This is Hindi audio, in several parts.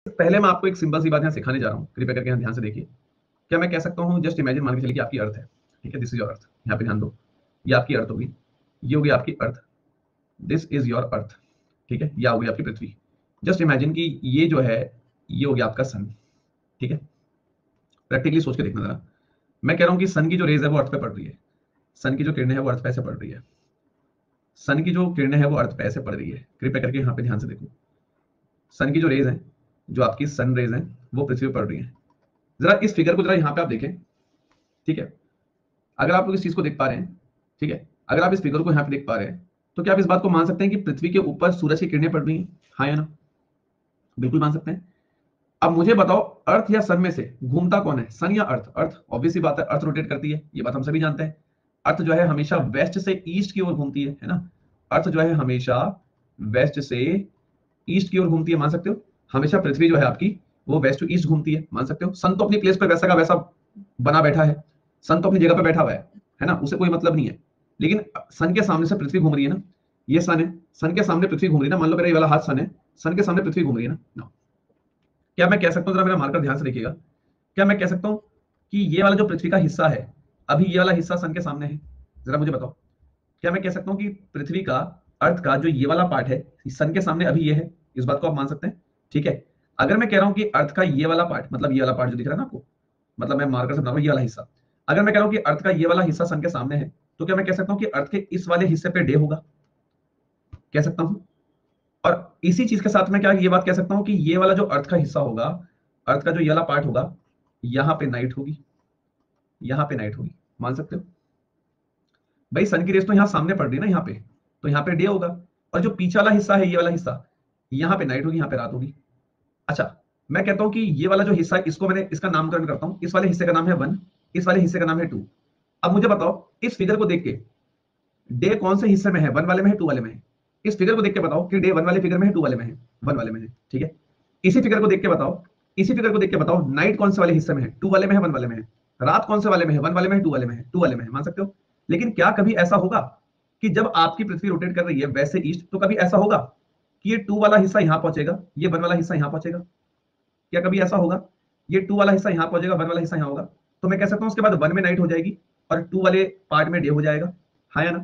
पहले मैं आपको एक सिंपल सी बात यहाँ सिखाने जा रहा हूँ, कृपया करके यहाँ ध्यान से देखिए। क्या मैं कह सकता हूँ, जस्ट इमेजिन, मान के चलिए कि आपकी अर्थ है, ठीक है, दिस इज योर अर्थ, यहाँ पे ध्यान दो, ये आपकी अर्थ होगी, ये होगी आपकी earth, this is your earth, ठीक है, यह होगी आपकी पृथ्वी। जस्ट इमेजिन कि ये जो है, ये हो गया आपका सन, ठीक है। प्रैक्टिकली सोच के देखना जरा, मैं कह रहा हूँ कि सन की जो रेज है वो अर्थ पे पड़ रही है, सन की जो किरणें है वो अर्थ पे ऐसे पड़ रही है, सन की जो किरणें है वो अर्थ पे ऐसे पड़ रही है। कृपया करके यहाँ पे ध्यान से देखो, सन की जो रेज है, जो आपकी सन रेज है, वो पृथ्वी पर पड़ रही है। जरा इस फिगर को जरा यहाँ पे आप देखें, ठीक है। अगर आप लोग इस चीज को देख पा रहे हैं, ठीक है, अगर आप इस फिगर को यहाँ पे देख पा रहे हैं, तो क्या आप इस बात को मान सकते हैं कि पृथ्वी के ऊपर सूरज की किरणें पड़ रही हैं? हाँ या ना? बिल्कुल मान सकते हैं। अब मुझे बताओ, अर्थ या सन में से घूमता कौन है, सन या अर्थ? अर्थ, ऑब्वियसली बात है, अर्थ रोटेट करती है, ये बात हम सभी जानते हैं। अर्थ जो है हमेशा वेस्ट से ईस्ट की ओर घूमती है ना? अर्थ जो है हमेशा वेस्ट से ईस्ट की ओर घूमती है, मान सकते हो। हमेशा पृथ्वी जो है आपकी, वो वेस्ट टू ईस्ट घूमती है, मान सकते हो। सन तो अपनी प्लेस पर वैसा का वैसा बना बैठा है, सन तो अपनी जगह पे बैठा हुआ है ना, उसे कोई मतलब नहीं है। लेकिन सन के सामने से पृथ्वी घूम रही है ना, ये सन है, सन के सामने पृथ्वी घूम रही है ना, मान लो मेरा ये वाला हाथ सन है, सन के सामने पृथ्वी घूम रही है ना। क्या मैं कह सकता हूँ, जरा मेरा मार्कर ध्यान से देखिएगा, क्या मैं कह सकता हूँ कि ये वाला जो पृथ्वी का हिस्सा है, अभी ये वाला हिस्सा सन के सामने है? जरा मुझे बताओ, क्या मैं कह सकता हूँ कि पृथ्वी का, अर्थ का जो ये वाला पार्ट है, सन के सामने अभी ये है? इस बात को आप मान सकते हैं, ठीक है। अगर मैं कह रहा हूँ कि अर्थ का ये वाला पार्ट, मतलब ये वाला पार्ट जो दिख रहा है ना आपको, मतलब मैं मार्कर से बना रहा हूँ ये वाला हिस्सा, अगर मैं कह रहा हूँ कि अर्थ का ये वाला हिस्सा सन के सामने है, तो क्या मैं कह सकता हूँ कि अर्थ के इस वाले हिस्से पे डे होगा? कह सकता हूँ। और इसी चीज के साथ में क्या ये बात कह सकता हूँ कि ये वाला जो अर्थ का हिस्सा होगा, अर्थ का जो ये वाला पार्ट होगा, यहाँ पे नाइट होगी, यहाँ पे नाइट होगी, मान सकते हो। भाई सन की रेस तो यहाँ सामने पड़ रही है ना, यहाँ पे, तो यहाँ पे डे होगा, और जो पीछे वाला हिस्सा है, ये वाला हिस्सा, यहाँ पे नाइट होगी, यहाँ पे रात होगी। अच्छा, मैं कहता हूँ कि ये वाला जो हिस्सा है, इसको मैंने, इसका नामकरण करता हूँ, इस वाले हिस्से का नाम है 1, इस वाले हिस्से का नाम है 2। अब मुझे बताओ, इस फिगर को देख के डे कौन से हिस्से में है, 1 वाले में है, 2 वाले में है? इस फिगर को देख के बताओ कि डे 1 वाले फिगर में है, 2 वाले में है? 1 वाले में है, ठीक है। इसी फिगर को देख के बताओ, इसी फिगर को देख के बताओ, नाइट कौन से वाले हिस्से में है, 2 वाले में है, 1 वाले में है? रात कौन से वाले में है, 1 वाले में है, 2 वाले में है? 2 वाले में है, मान सकते हो। लेकिन क्या कभी ऐसा होगा कि जब आपकी पृथ्वी रोटेट कर रही है वैसे ईस्ट, तो कभी ऐसा होगा कि ये 2 वाला हिस्सा यहां पहुंचेगा, ये 1 वाला हिस्सा यहां पहुंचेगा? क्या कभी ऐसा होगा? ये 2 वाला हिस्सा यहां पहुंचेगा, 1 वाला हिस्सा यहां होगा, तो मैं कह सकता हूं उसके बाद 1 में नाइट हो जाएगी और 2 वाले पार्ट में डे हो जाएगा, हाँ या ना?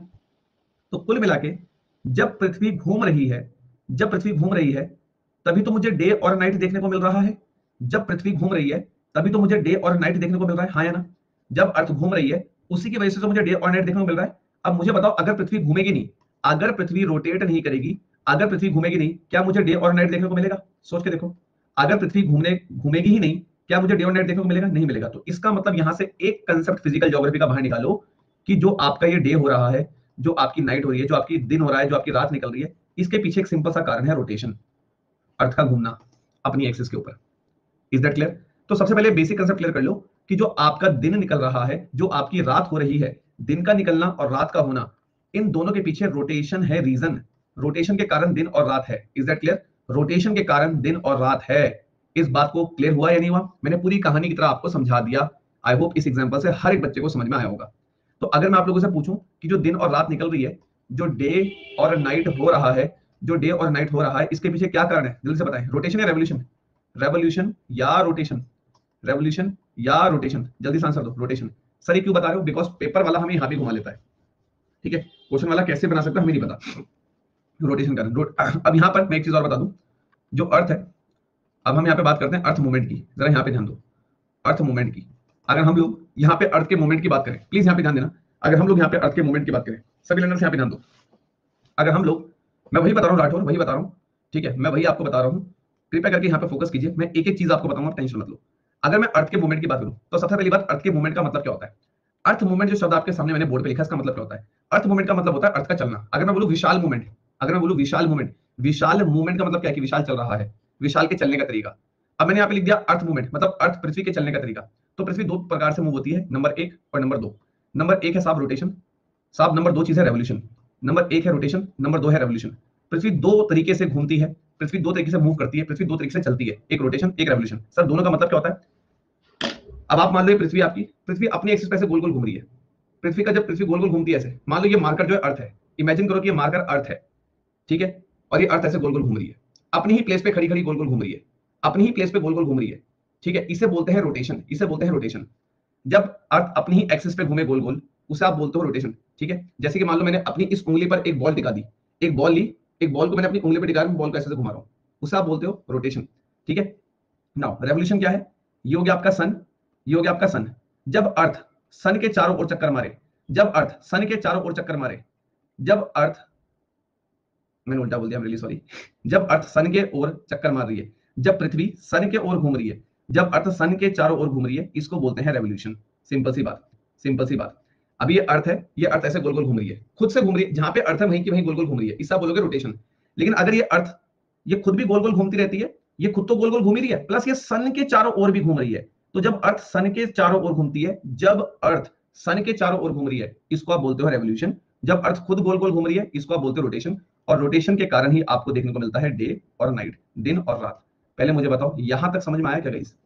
तो कुल मिला के, जब पृथ्वी घूम रही है, जब पृथ्वी घूम रही है, तभी तो मुझे डे और नाइट देखने को मिल रहा है। जब पृथ्वी घूम रही है, तभी तो मुझे डे और नाइट देखने को मिल रहा है, हाँ या ना? जब अर्थ घूम रही है, उसी की वजह से तो मुझे डे और नाइट देखने को मिल रहा है। अब मुझे बताओ, अगर पृथ्वी घूमेगी नहीं, अगर पृथ्वी रोटेट नहीं करेगी, अगर पृथ्वी घूमेगी नहीं, क्या मुझे डे और नाइट देखने को मिलेगा? सोच के देखो, अगर पृथ्वी घूमेगी ही नहीं, क्या मुझे डे और नाइट देखने को मिलेगा? नहीं मिलेगा। तो इसका मतलब यहां से एक कंसेप्ट फिजिकल ज्योग्राफी का बाहर निकालो, कि जो आपका ये डे हो रहा है, जो आपकी नाइट हो रही है, जो आपकी दिन हो रहा है, जो आपकी रात निकल रही है, इसके पीछे एक सिंपल सा कारण है, रोटेशन, अर्थ का घूमना अपनी एक्सिस के ऊपर। Is that clear? तो सबसे पहले बेसिक कंसेप्ट क्लियर कर लो कि जो आपका दिन निकल रहा है, जो आपकी रात हो रही है, दिन का निकलना और रात का होना, इन दोनों के पीछे रोटेशन है, रीजन। रोटेशन के कारण दिन और रात है। Is that clear? रोटेशन के कारण दिन और रात है। इस बात को क्लियर हुआ या नहीं हुआ? मैंने पूरी कहानी की तरह आपको समझा दिया। आई होप इस एग्जांपल से हर एक बच्चे को समझ में आया होगा। तो अगर मैं आप लोगों से पूछूं कि जो दिन और रात निकल रही है, जो डे और नाइट हो रहा है, जो डे और नाइट हो रहा है, इसके पीछे क्या कारण है, जल्दी से बताएं। रोटेशन या रेवोल्यूशन? रेवोल्यूशन या रोटेशन? रेवोल्यूशन या रोटेशन? जल्दी से आंसर दो। रोटेशन। सर ये क्यों बता रहे हो? बिकॉज पेपर वाला हमें यहां भी घुमा लेता है, ठीक है। क्वेश्चन वाला कैसे बना सकता है हमें नहीं पता। रोटेशन का अब यहां पर मैं एक चीज और बता दूं, जो अर्थ है, अब हम यहां पे बात करते हैं अर्थ मूवमेंट की। जरा यहां पे ध्यान दो, अर्थ मूवमेंट की। अगर हम लोग यहाँ पे अर्थ के मूवमेंट की बात करें, प्लीज यहाँ पे ध्यान देना, अगर हम लोग यहाँ पे अर्थ के मूवमेंट की बात करें, सभी लर्नर्स यहाँ पे ध्यान दो। अगर हम लोग, मैं वही बता रहा हूँ राठौर, वही बता रहा हूँ, ठीक है, मैं वही आपको बता रहा हूँ। कृपया करके यहाँ पे फोकस कीजिए, मैं एक एक चीज आपको बताऊंगा, टेंशन मत लो। अगर मैं अर्थ के मूवमेंट की बात करूं, तो सबसे पहली बात, अर्थ के मूवमेंट का मतलब क्या होता है? अर्थ मूवमेंट जो शब्द आपके सामने मैंने बोर्ड पे लिखा है, इसका मतलब क्या होता है? अर्थ मूवमेंट का मतलब होता है अर्थ का चलना। अगर मैं बोलूं विशाल मूवमेंट, अगर मैं बोलूं विशाल मूवमेंट, विशाल मूवमेंट का मतलब क्या है? कि विशाल चल रहा है, विशाल के चलने का तरीका। अब मैंने यहाँ पे लिख दिया अर्थ मूवमेंट, मतलब अर्थ पृथ्वी के चलने का तरीका। तो पृथ्वी दो प्रकार से मूव होती है, नंबर 1 और नंबर 2। नंबर 1 है साहब रोटेशन, साहब नंबर 2 चीज है रेवोल्यूशन। नंबर 1 है रोटेशन, नंबर 2 है रेवोल्यूशन। पृथ्वी दो तरीके से घूमती है, पृथ्वी दो तरीके से मूव करती है, पृथ्वी दो तरीके से चलती है, एक रोटेशन, एक रेवोल्यूशन। सर दोनों का मतलब क्या होता है? अब आप मान लो पृथ्वी आपकी, पृथ्वी अपनी एक्सिस पे ऐसे गोल गोल घूम रही है। पृथ्वी का जब पृथ्वी गोल गोल घूमती है ऐसे, मान लो ये मार्कर जो है अर्थ है, इमेजिन करो कि ये मार्कर अर्थ है, ठीक है, और ये अर्थ ऐसे गोल गोल घूम रही है, अपनी ही प्लेस पे खड़ी खड़ी गोल गोल घूम रही है। अपनी ही प्लेस पे गोल गोल घूम रही है, ठीक है, इसे बोलते हैं रोटेशन, इसे बोलते हैं रोटेशन। जब अर्थ अपनी ही एक्सिस पे घूमे गोल गोल, उसे आप बोलते हो रोटेशन, ठीक है। जैसे कि मान लो मैंने अपनी इस उंगली पर एक बॉल टिका दी, एक बॉल ली, एक बॉल को मैंने अपनी उंगली पर टिका, बॉल को ऐसे से घुमा रहा हूं, उसे आप बोलते हो रोटेशन, ठीक है। नाउ रेवोल्यूशन क्या है? ये हो गया आपका सन, ये हो गया आपका सन। जब अर्थ सन के चारों ओर चक्कर मारे, जब अर्थ सन के चारों ओर चक्कर मारे, जब अर्थ, मैंने उल्टा बोल दिया, रियली सॉरी। जब अर्थ सन के ओर चक्कर मार रही है, जब पृथ्वी सन के ओर घूम रही है, जब अर्थ सन के चारों ओर घूम रही है, इसको बोलते हैं रेवोल्यूशन। सिंपल सी बात, सिंपल सी बात। अब ये अर्थ है, ये अर्थ ऐसे गोल गोल घूम रही है, खुद से घूम रही है, जहां पे अर्थ है वहीं की वहीं गोल गोल घूम रही है, इसका बोलोगे रोटेशन। लेकिन अगर ये अर्थ, ये खुद भी गोल गोल घूमती रहती है, ये खुद तो गोल गोल घूम ही रही है, प्लस ये सन के चारों ओर भी घूम रही है। तो जब अर्थ सन के चारों ओर घूमती है, जब अर्थ सन के चारों ओर घूम रही है, इसको आप बोलते हो रेवोल्यूशन। जब अर्थ खुद गोल गोल घूम रही है, इसको आप बोलते हो रोटेशन। और रोटेशन के कारण ही आपको देखने को मिलता है डे और नाइट, दिन और रात। पहले मुझे बताओ, यहां तक समझ में आया क्या गाइस?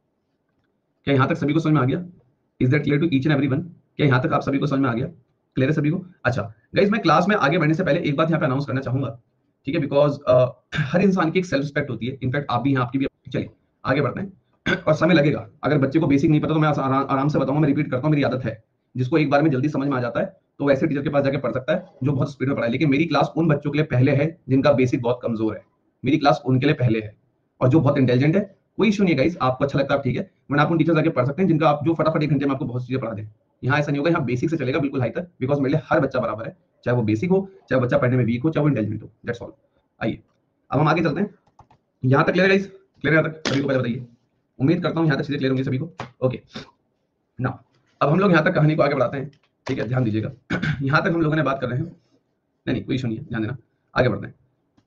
क्या यहां तक सभी को समझ में आ गया? Is that clear to each and everyone? क्या यहां तक आप सभी को समझ में आ गया? क्लियर है सभी को? अच्छा गाइस, मैं क्लास में आगे बढ़ने से पहले एक बात यहां पे अनाउंस करना चाहूंगा, ठीक है, बिकॉज हर इंसान की एक सेल्फ रिस्पेक्ट होती है, इनफैक्ट आप भी हैं, आपकी भी। चलिए आगे बढ़ते हैं और समय लगेगा, अगर बच्चे को बेसिक नहीं पता तो मैं आराम से बताऊंगा, मैं रिपीट करता हूं, मेरी आदत है। जिसको एक बार में जल्दी समझ में आ जाता है तो वैसे टीचर के पास जाके पढ़ सकता है जो बहुत स्पीड में पढ़ाए। लेकिन मेरी क्लास उन बच्चों के लिए पहले है जिनका बेसिक बहुत कमजोर है, मेरी क्लास उनके लिए पहले है। और जो बहुत इंटेलिजेंट है, कोई इशू नहीं है गाइस, आपको अच्छा लगता है ठीक है, वरना आप उन टीचर जाके पढ़ सकते हैं जिनका आप जो फटाफट 1 घंटे में आपको बहुत चीजें पढ़ा दें। यहाँ ऐसा नहीं होगा, यहाँ बेसिक से चलेगा बिल्कुल हाई तक, बिकॉज मेरे लिए हर बच्चा बराबर है, चाहे वो बेसिक हो, चाहे बच्चा पढ़ने में वीक हो, चाहे वो इंटेलिजेंट हो, दैट्स ऑल। आइए अब हम आगे चलते हैं। यहाँ तक क्लियर है गाइस? क्लियर है यहाँ तक सभी को? पहले बताइए, उम्मीद करता हूँ यहाँ तक चीजें क्लियर होंगी सभी को। ओके ना, अब हम लोग यहाँ तक कहानी को आगे बढ़ाते हैं, ठीक है, ध्यान दीजिएगा। यहाँ तक हम लोगों ने बात कर रहे हैं, नहीं नहीं कोई इशू नहीं है, ध्यान देना, आगे बढ़ते हैं।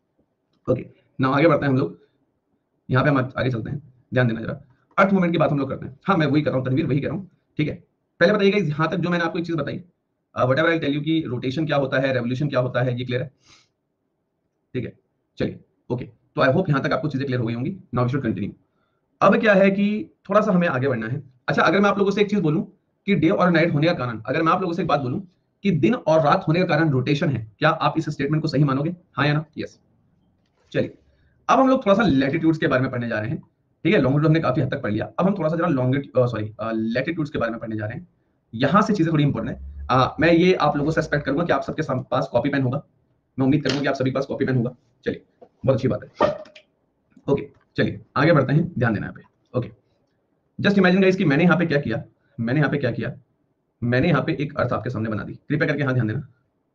ओके ना, आगे बढ़ते हैं हम लोग, यहाँ पे हम आगे चलते हैं, ध्यान देना जरा। अर्थ मूवमेंट की बात हम लोग करते हैं, हाँ मैं वही कर रहा हूँ तनवीर, वही कह रहा हूँ, ठीक है। पहले बताइएगा यहाँ तक जो मैंने आपको एक चीज बताई, whatever I tell you कि रोटेशन क्या होता है, रेवोल्यूशन क्या होता है, ये क्लियर है? ठीक है, चलिए ओके। तो आई होप यहाँ तक आपको चीजें क्लियर हो गई होंगी। Now we should continue. अब क्या है कि थोड़ा सा हमें आगे बढ़ना है। अच्छा, अगर मैं आप लोगों से एक चीज बोलूं कि डे और नाइट होने का कारण, अगर मैं आप लोगों से एक बात बोलूं कि दिन और रात होने का कारण रोटेशन है, क्या आप इस स्टेटमेंट को सही मानोगे? हाँ या ना? यस। चलिए अब हम लोग थोड़ा सा लैटिट्यूड्स के बारे में पढ़ने जा रहे हैं, ठीक है। लॉन्गिट्यूड हमने काफी हद तक पढ़ लिया, अब हम थोड़ा सा जरा लैटिट्यूड्स के बारे में पढ़ने जा रहे हैं। यहां से चीजें थोड़ी इंपॉर्टेंट है। मैं ये आप लोगों से एक्सपेक्ट करूंगा कि आप सबके पास कॉपी पेन होगा, मैं उम्मीद करूंगा कि आप सभी के पास कॉपी पेन होगा। चलिए बहुत अच्छी बात है। ओके चलिए आगे बढ़ते हैं, ध्यान देना यहाँ पे। ओके जस्ट इमेजिन गाइस कि मैंने यहाँ पे क्या किया, मैंने यहाँ पे क्या किया, मैंने यहाँ पे एक अर्थ आपके सामने बना दी, कृपया करके हाँ ध्यान देना।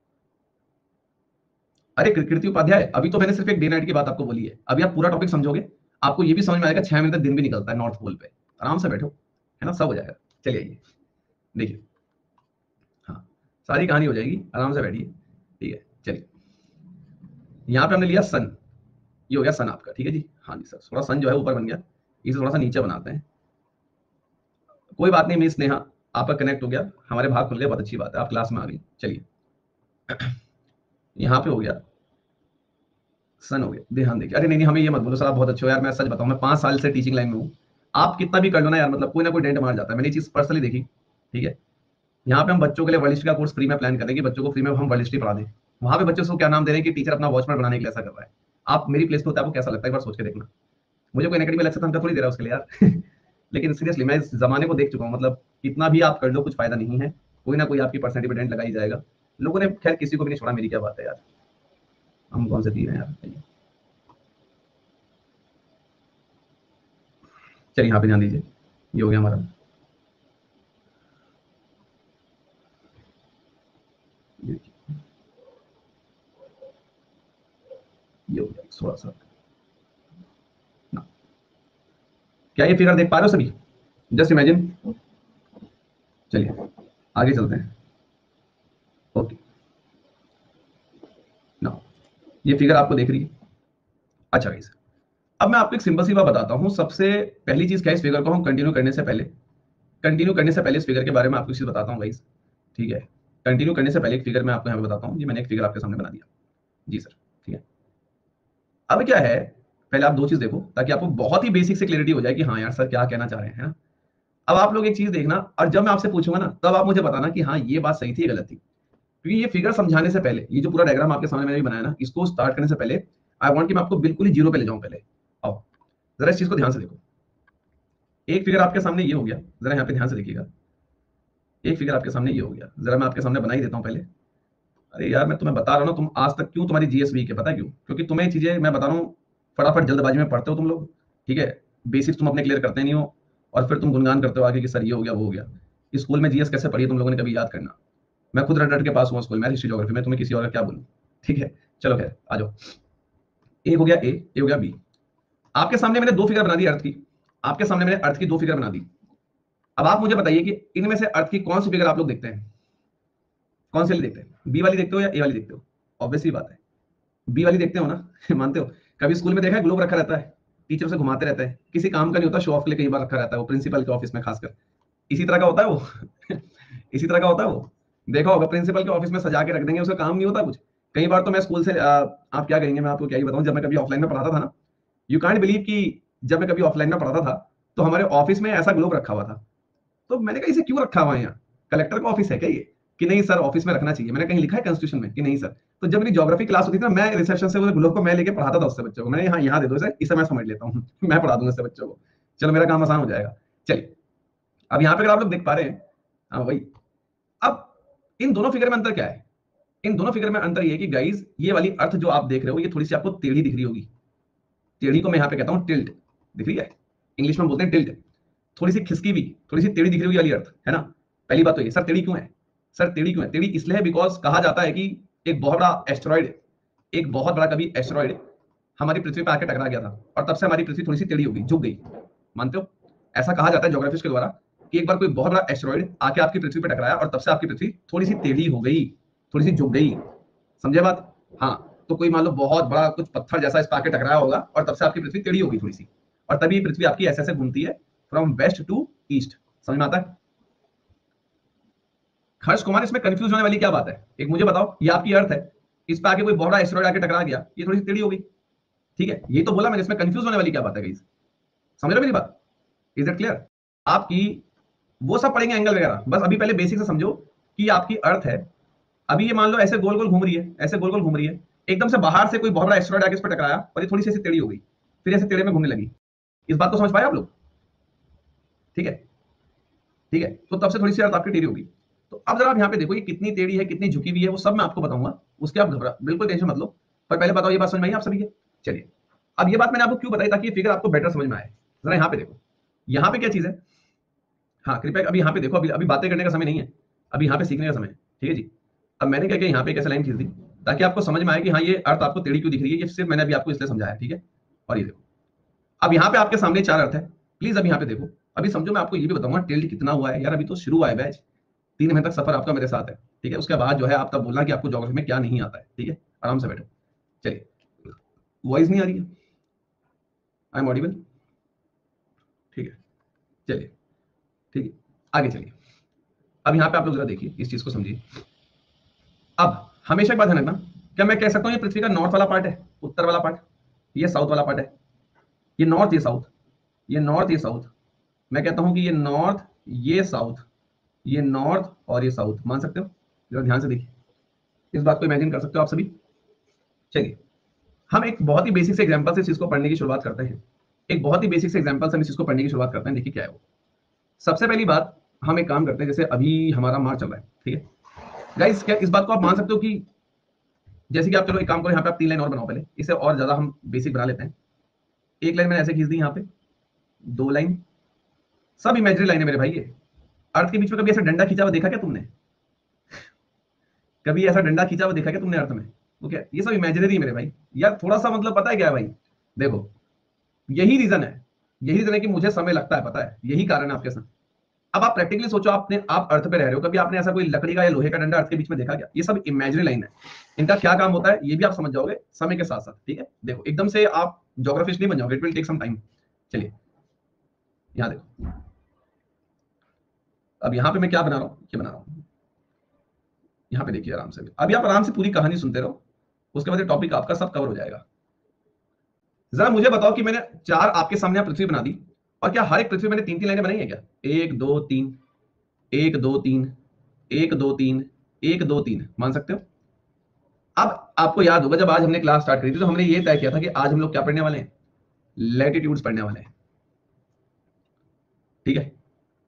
अरे कृति उपाध्याय, अभी तो मैंने सिर्फ एक डे नाइट की बात आपको बोली है, अभी आप पूरा टॉपिक समझोगे, आपको ये भी समझ में आएगा 6 महीने तक दिन भी निकलता है नॉर्थ पोल पे। आराम से बैठो, है ना, सब हो जाएगा। चलिए आइए देखिए, हाँ सारी कहानी हो जाएगी, आराम से बैठिए, ठीक है। चलिए यहाँ पे हमने लिया सन, ये हो गया सन आपका, ठीक है जी। हाँ जी सर, थोड़ा सन जो है ऊपर बन गया, इसे थोड़ा सा नीचे बनाते हैं। कोई बात नहीं मिस नेहा, आपका कनेक्ट हो गया, हमारे भाग खुल गए, बहुत अच्छी बात है, आप क्लास में आ गई। चलिए यहाँ पे हो गया सन, हो गया, ध्यान देखिए। अरे नहीं नहीं, हमें ये मत बोलो सर आप बहुत अच्छे हो यार, मैं सच बताऊं मैं 5 साल से टीचिंग लाइन में हूँ, आप कितना भी कर लो ना यार, मतलब कोई ना कोई डेंट मार जाता है, मैंने ये चीज पर्सनली देखी, ठीक है। यहाँ पे हम बच्चों के लिए वर्ल्ड हिस्ट्री का कोर्स फ्री में प्लान करेंगे, बच्चों को फ्री में हम वर्ल्ड हिस्ट्री पढ़ा दें। वहां पे बच्चों को क्या नाम दे रहे हैं कि टीचर अपना वॉचमैन बनाने के लिए ऐसा कर रहा है। आप मेरी प्लेस पे होता है, आपको कैसा लगता है, एक बार सोच के देखना। मुझे कोई नेगेटिव लगता था थोड़ी दे रहा है उसके लिए यार। लेकिन सीरियसली मैं इस जमाने को देख चुका हूँ, मतलब कितना भी आप कर लो कुछ फायदा नहीं है, कोई ना कोई आपकी पर्सनैलिटी पे डेंट लगा ही जाएगा। लोगों ने खैर किसी को भी नहीं छोड़ा, मेरी क्या बात है यार, हम कौन से तीर हैं यार। चलिए यहाँ पे ध्यान दीजिए, ये हो गया हमारा, ये हो गया थोड़ा सा ना। क्या ये फिगर देख पा रहे हो सभी? Just imagine. चलिए आगे चलते हैं। ओके ना, ये फिगर आपको देख रही है? अच्छा गाइस, अब मैं आपको एक सिंपल सी बात बताता हूँ। सबसे पहली चीज क्या है, इस फिगर को हम कंटिन्यू करने से पहले, कंटिन्यू करने से पहले इस फिगर के बारे में आपको चीज बताता हूँ गाइस, ठीक है। कंटिन्यू करने से पहले एक फिगर मैं आपको यहाँ पे बताता हूँ, ये मैंने एक फिगर आपके सामने बना दिया जी सर, ठीक है। अब क्या है, पहले आप दो चीज देखो ताकि आपको बहुत ही बेसिक से क्लियरिटी हो जाए कि हाँ यार सर क्या कहना चाह रहे हैं, है ना। अब आप लोग एक चीज देखना, और जब मैं आपसे पूछूंगा ना तब आप मुझे बताना कि हाँ ये बात सही थी या गलत थी। क्योंकि ये फिगर समझाने से पहले, ये जो पूरा डायग्राम आपके सामने मैंने बनाया ना, इसको स्टार्ट करने से पहले आई वांट कि मैं आपको बिल्कुल ही जीरो पे ले जाऊं पहले। आओ जरा इस चीज को ध्यान से देखो। एक फिगर आपके सामने ये हो गया, जरा यहाँ पे ध्यान से देखिएगा। एक फिगर आपके सामने ये हो गया, जरा मैं आपके सामने बना ही देता हूँ पहले। अरे यार मैं तुम्हें बता रहा हूँ ना, तुम आज तक क्यों तुम्हारी जीएस वीक है, पता है क्यों? क्योंकि तुम्हें चीजें मैं बता रहा हूँ फटाफट जल्दबाजी में पढ़ते हो तुम लोग, ठीक है? बेसिक्स तुम अपने क्लियर करते नहीं हो, और फिर तुम गुणगान करते हो आगे कि सर ये हो गया वो हो गया। स्कूल में जीएस कैसे पढ़ी है तुम लोगों ने, कभी याद करना। मैं खुद रट रट के पास हुआ स्कूल में हिस्ट्री ज्योग्राफी में, तुम्हें किसी और का क्या बोलूं, ठीक है? चलो खैर आ जाओ। ए हो गया ए, ए हो गया बी। आपके सामने मैंने दो फिगर बना दी अर्थ की, आपके सामने मैंने अर्थ की दो फिगर बना दी। अब आप मुझे बताइए कि इनमें से अर्थ की कौन सी फिगर आप लोग देखते हैं, कौन सी वाली देखते हैं? बी वाली देखते हो या ए वाली देखते हो? ऑब्वियसली बात है बी वाली देखते हो ना मानते हो? कभी स्कूल में देखा है ग्लोब रखा रहता है, टीचर से घुमाते रहते हैं, किसी काम का नहीं होता, शो ऑफ के लिए कई बार रखा रहता है वो प्रिंसिपल के ऑफिस में खासकर, इसी तरह का होता है वो इसी तरह का होता है वो, देखा होगा प्रिंसिपल के ऑफिस में सजा के रख देंगे, उसका काम नहीं होता कुछ। कई बार तो मैं स्कूल से आप क्या कहेंगे, मैं आपको क्या ही बताऊं, जब मैं कभी ऑफलाइन में पढ़ाता था ना, यू कांट बिलीव कि जब मैं कभी ऑफलाइन में पढ़ाता था तो हमारे ऑफिस में ऐसा ग्लोब रखा हुआ था। तो मैंने कहा इसे क्यों रखा हुआ है यहाँ, कलेक्टर का ऑफिस है क्या ये? कि नहीं सर ऑफिस में रखना चाहिए, मैंने कहीं लिखा है कॉन्स्टिट्यूशन में कि नहीं सर। तो जब मेरी ज्योग्राफी क्लास होती थी ना, मैं रिसेप्शन से वो ग्लोब को मैं लेके पढ़ाता था उससे बच्चों को, मैंने यहाँ दे दो इसे मैं समझ लेता हूँ मैं पढ़ा दूंगा इससे बच्चों को, चलो मेरा काम आसान हो जाएगा। चलिए अब यहाँ पे अगर आप लोग देख पा रहे हैं, हाँ वही। अब इन दोनों फिगर में अंतर क्या है? इन दोनों फिगर में अंतर ये है कि गाइज ये वाली अर्थ जो आप देख रहे हो ये थोड़ी सी आपको टेढ़ी दिख रही होगी, टेढ़ी को मैं यहाँ पे कहता हूँ टिल्ट, दिख रही है, इंग्लिश में बोलते हैं टिल्ट, थोड़ी सी खिसकी हुई, थोड़ी सी टेढ़ी दिख रही हुई वाली अर्थ है ना। पहली बात तो ये, सर टेढ़ी क्यों है? सर टेढ़ी क्यों है? टेढ़ी इसलिए है बिकॉज कहा जाता है कि एक बहुत बड़ा एस्टेरॉइड, एक बहुत बड़ा कभी एस्टेरॉइड हमारी पृथ्वी पर आके टकरा गया था, और तब से हमारी पृथ्वी थोड़ी सी टेढ़ी हो गई, झुक गई। मानते हो? ऐसा कहा जाता है ज्योग्राफिस्ट के द्वारा कि एक बार कोई बहुत बड़ा एस्टेरॉइड आके आपकी पृथ्वी पर टकराया और तब से आपकी पृथ्वी थोड़ी सी टेढ़ी हो गई, थोड़ी सी झुक गई। समझे बात? हाँ, तो कोई मान लो बहुत बड़ा कुछ पत्थर जैसा इस पर आके टकराया होगा और तब से आपकी पृथ्वी टेढ़ी होगी थोड़ी सी, और तभी पृथ्वी आपकी ऐसे ऐसे घूमती है फ्रॉम वेस्ट टू ईस्ट। समझ में आता है? हर्ष कुमार इसमें कंफ्यूज होने वाली क्या बात है? एक मुझे बताओ, ये आपकी अर्थ है, इस पर आके कोई बहुत बड़ा एस्टेरॉइड आके टकरा गया, ये थोड़ी सी टेढ़ी हो गई, ठीक है? ये तो बोला मैंने, इसमें कंफ्यूज होने वाली क्या बात है गाइस? समझ रहे हो मेरी बात? Is it clear? आपकी वो सब पढ़ेंगे एंगल वगैरह, बस अभी पहले बेसिक से समझो कि आपकी अर्थ है, अभी ये मान लो ऐसे गोल गोल घूम रही है, ऐसे गोल गोल घूम रही है, एकदम से बाहर से कोई बहुत बड़ा एस्टेरॉइड आके इस पर टकराया और ये थोड़ी सी ऐसी टेढ़ी हो गई, फिर ऐसे टेढ़े में घूमने लगी। इस बात को समझ पाए आप लोग? ठीक है, ठीक है, तो तब से थोड़ी सी अर्थ आपकी टेढ़ी होगी। तो अब जरा आप यहाँ पे देखो ये कितनी टेढ़ी है, कितनी झुकी हुई है, वो सब मैं आपको बताऊंगा, उसके आप घबरा बिल्कुल टेंशन मत लो। पर पहले बताओ ये बात समझ में आई आप सभी के? चलिए, अब ये बात मैंने आपको क्यों बताई, ताकि ये फिगर आपको बेटर समझ में आए। जरा यहाँ पे देखो, यहाँ पे क्या चीज है, हाँ कृपया अभी यहाँ पे देखो, अभी अभी बातें करने का समय नहीं है, अभी यहाँ पे सीखने का समय है, ठीक है जी? अब मैंने क्या किया, यहाँ पे कैसे लाइन खींच दी ताकि आपको समझ में आए कि हाँ ये अर्थ आपको टेढ़ी क्यों दिख रही है, ये सिर्फ मैंने अभी आपको इसलिए समझाया, ठीक है? और ये देखो, अब यहाँ पे आपके सामने चार अर्थ है, प्लीज अभी यहाँ पे देखो, अभी समझो, मैं आपको ये भी बताऊंगा टिल्ट कितना हुआ है यार, अभी तो शुरू हुआ है बैच, 3 महीने तक सफर आपका मेरे साथ है, ठीक है? उसके बाद जो है आप तब बोलना कि आपको ज्योग्राफी में क्या नहीं आता है, ठीक है? आराम से बैठो। चलिए, वॉइस नहीं आ रही है? I am audible? ठीक है, चलिए, ठीक है, आगे चलिए। अब यहाँ पे आप लोग जरा देखिए, इस चीज को समझिए। अब हमेशा एक बात ध्यान रखना, क्या मैं कह सकता हूँ ये पृथ्वी का नॉर्थ वाला पार्ट है, उत्तर वाला पार्ट, ये साउथ वाला पार्ट है, ये नॉर्थ ये साउथ, ये नॉर्थ ये साउथ, मैं कहता हूं कि ये नॉर्थ ये साउथ, ये नॉर्थ और ये साउथ, मान सकते हो? जरा ध्यान से देखिए, इस बात को इमेजिन कर सकते हो आप सभी? चलिए, हम एक बहुत ही बेसिक से एग्जांपल से इस चीज को पढ़ने की शुरुआत करते हैं, एक बहुत ही बेसिक से एग्जांपल से हम इस चीज को पढ़ने की शुरुआत करते हैं। देखिए क्या है वो। सबसे पहली बात, हम एक काम करते हैं, जैसे अभी हमारा मार्च चल रहा है, ठीक है गाइस? क्या इस बात को आप मान सकते हो कि जैसे कि आप, चलो एक काम करो, यहाँ पे आप 3 लाइन और बनाओ, पहले इसे और ज्यादा हम बेसिक बना लेते हैं। एक लाइन मैंने ऐसे खींच दी, यहाँ पे 2 लाइन, सब इमेजिनरी लाइन है मेरे भाई। ये अर्थ के बीच में कभी ऐसा डंडा खींचा हुआ देखा क्या तुमने? कभी ऐसा डंडा खींचा हुआ देखा क्या तुमने अर्थ में? वो क्या, ये सब इमेजिनरी है मेरे भाई। यार थोड़ा सा मतलब पता है क्या है भाई, देखो यही रीजन है, यही रीजन है कि मुझे समय लगता है, पता है, यही कारण है आपके साथ। अब आप प्रैक्टिकली सोचो, आपने आप अर्थ पे रह रहे हो, कभी आपने ऐसा कोई लकड़ी का या लोहे का डंडा अर्थ के बीच में देखा क्या? ये सब इमेजिनरी लाइन है, इनका क्या काम होता है ये भी आप समझ जाओगे समय के साथ साथ, ठीक है? देखो एकदम से आप ज्योग्राफिस्ट नहीं बन जाओगे, it will take some time. चलिए यहाँ देखो, अब यहाँ पे मैं क्या बना रहा हूँ, ये बना रहा हूँ, यहाँ पे देखिए आराम से, अभी आप आराम से पूरी कहानी सुनते रहो, उसके बाद टॉपिक आपका सब कवर हो जाएगा। जरा मुझे बताओ कि मैंने चार आपके सामने पृथ्वी बना दी, और क्या हर एक पृथ्वी मैंने 3-3 लाइनें बनाई है क्या? 1 2 3, 1 2 3, 1 2 3, 1 2 3, मान सकते हो? अब आपको याद होगा जब आज हमने क्लास स्टार्ट करी थी तो हमने ये तय किया था कि आज हम लोग क्या पढ़ने वाले हैं, लैटिट्यूड्स पढ़ने वाले हैं, ठीक है।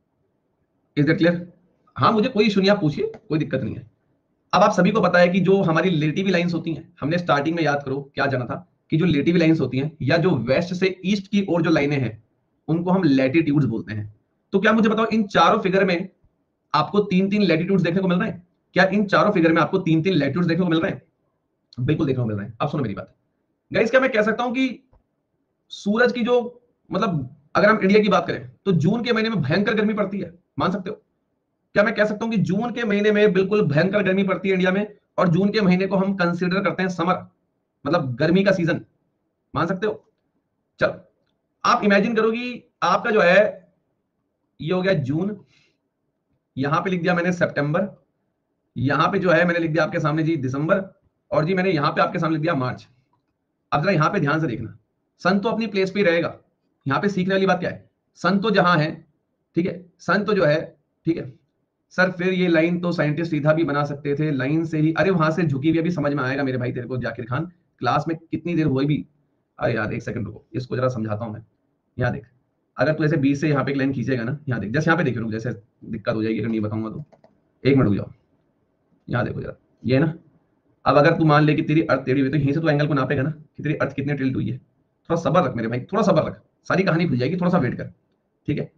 Is that clear? हाँ, मुझे कोई इशू नहीं, आप पूछिए, कोई दिक्कत नहीं है। अब आप सभी को पता है कि जो हमारी रिलेटिव लाइंस होती हैं, हमने स्टार्टिंग में याद करो क्या जाना था कि जो रिलेटिव लाइंस होती हैं या जो वेस्ट से ईस्ट की ओर जो लाइनें हैं उनको हम लैटिट्यूड्स बोलते हैं। तो क्या मुझे बताओ इन चारों फिगर में आपको तीन तीन लैटिट्यूड्स देखने को मिल रहे हैं? क्या इन चारों फिगर में आपको तीन तीन लैटिट्यूड्स देखने को मिल रहे हैं? बिल्कुल देखने को मिल रहे हैं। अब सुनो मेरी बात गाइस, क्या मैं कह सकता हूं कि सूरज की जो मतलब अगर हम इंडिया की बात करें तो जून के महीने में भयंकर गर्मी पड़ती है, मान सकते हो? क्या मैं कह सकता हूं कि जून के महीने में बिल्कुल भयंकर गर्मी पड़ती है इंडिया में, और जून के महीने को हम कंसीडर करते हैं समर, मतलब गर्मी का सीजन, मान सकते हो? चलो, आप इमेजिन करो कि आपका जो है ये हो गया जून, यहां पे लिख दिया मैंने सितंबर, यहां पे जो है मैंने लिख दिया आपके सामने जी दिसंबर, और जी मैंने यहां पे आपके सामने लिख दिया मार्च। अब जरा यहां पे ध्यान से देखना, सन तो अपनी प्लेस पे ही रहेगा। यहां पे सीखने वाली बात क्या है, सन तो जहां है, ठीक है, सन तो जो है, ठीक है सर, फिर ये लाइन तो साइंटिस्ट सीधा भी बना सकते थे, लाइन से ही, अरे वहां से झुकी हुई अभी समझ में आएगा मेरे भाई तेरे को जाकिर खान, क्लास में कितनी देर हुई भी। अरे यार एक सेकंड रुको, इसको जरा समझाता हूं मैं। यहाँ देख, अगर तू ऐसे बीच से यहाँ पे एक लाइन खींचेगा ना, यहाँ देख, जैसे यहाँ पे देख, रुक, जैसे दिक्कत हो जाएगी अगर नहीं बताऊंगा तो, एक मिनट रुक जाओ। यहाँ देखो जरा, ये ना, अब अगर तू मान ले कि तेरी अर्थ टेढ़ी हुई तो यहीं से तू एंगल को नापेगा ना कि तेरी अर्थ कितने टिल्ट हुई है। थोड़ा सब्र रख मेरे भाई, थोड़ा सब्र रख, सारी कहानी खुल जाएगी, थोड़ा सा वेट कर, ठीक है।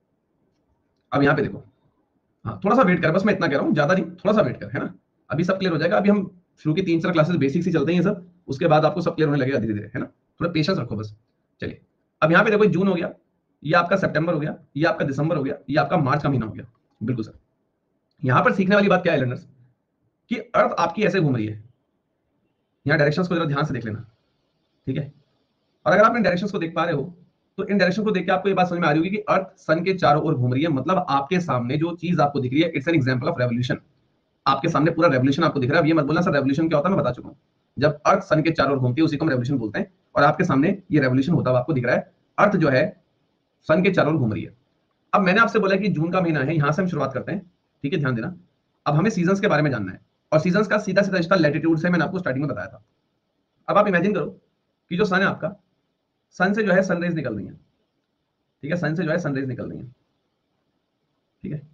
अब यहाँ पे देखो, हाँ थोड़ा सा वेट कर, बस मैं इतना कह रहा हूँ, ज्यादा नहीं, थोड़ा सा वेट कर, है ना। अभी सब क्लियर हो जाएगा, अभी हम शुरू की 3-4 क्लासेस बेसिक से चलते हैं ये सब, उसके बाद आपको सब क्लियर होने लगेगा धीरे धीरे, है ना। थोड़ा पेशेंस रखो बस। चलिए, अब यहाँ पे देखो जून हो गया, ये आपका सितंबर हो गया, ये आपका दिसंबर हो गया, ये आपका मार्च का महीना हो गया। बिल्कुल सर। यहाँ पर सीखने वाली बात क्या है लर्नर्स, कि अर्थ आपकी ऐसे घूम रही है, यहाँ डायरेक्शंस को जरा ध्यान से देख लेना, ठीक है। और अगर आप इन डायरेक्शंस को देख पा रहे हो तो इन डायरेक्शन को देख के आपको ये बात समझ में आ रही होगी कि अर्थ सन के चारों ओर घूम रही है, मतलब आपके सामने जो चीज आपको दिख रही है, it's an example of revolution. आपके सामने पूरा रेवोल्यूशन आपको दिख रहा है। अब ये मत बोलना सर रेवोल्यूशन क्या होता है, मैं बता चुका हूं। जब अर्थ सन के चारों ओर घूमती है उसी को हम रेवोल्यूशन बोलते हैं, और आपके सामने ये रेवोल्यूशन होता हुआ आपको दिख रहा है। अर्थ जो है सन के चारों ओर घूम रही है। अब मैंने आपसे बोला कि जून का महीना है, यहां से हम शुरुआत करते हैं, ठीक है, ध्यान देना। अब हमें सीजन्स के बारे में जानना है, और सीजन्स का सीधा सीधा रिश्ता लैटिट्यूड से मैंने आपको स्टार्टिंग में बताया था। अब आप इमेजिन करो कि जो सन है आपका, सन से जो है सनरेज निकल रही है, ठीक है, सन से जो है सनरेज निकल रही है, ठीक है।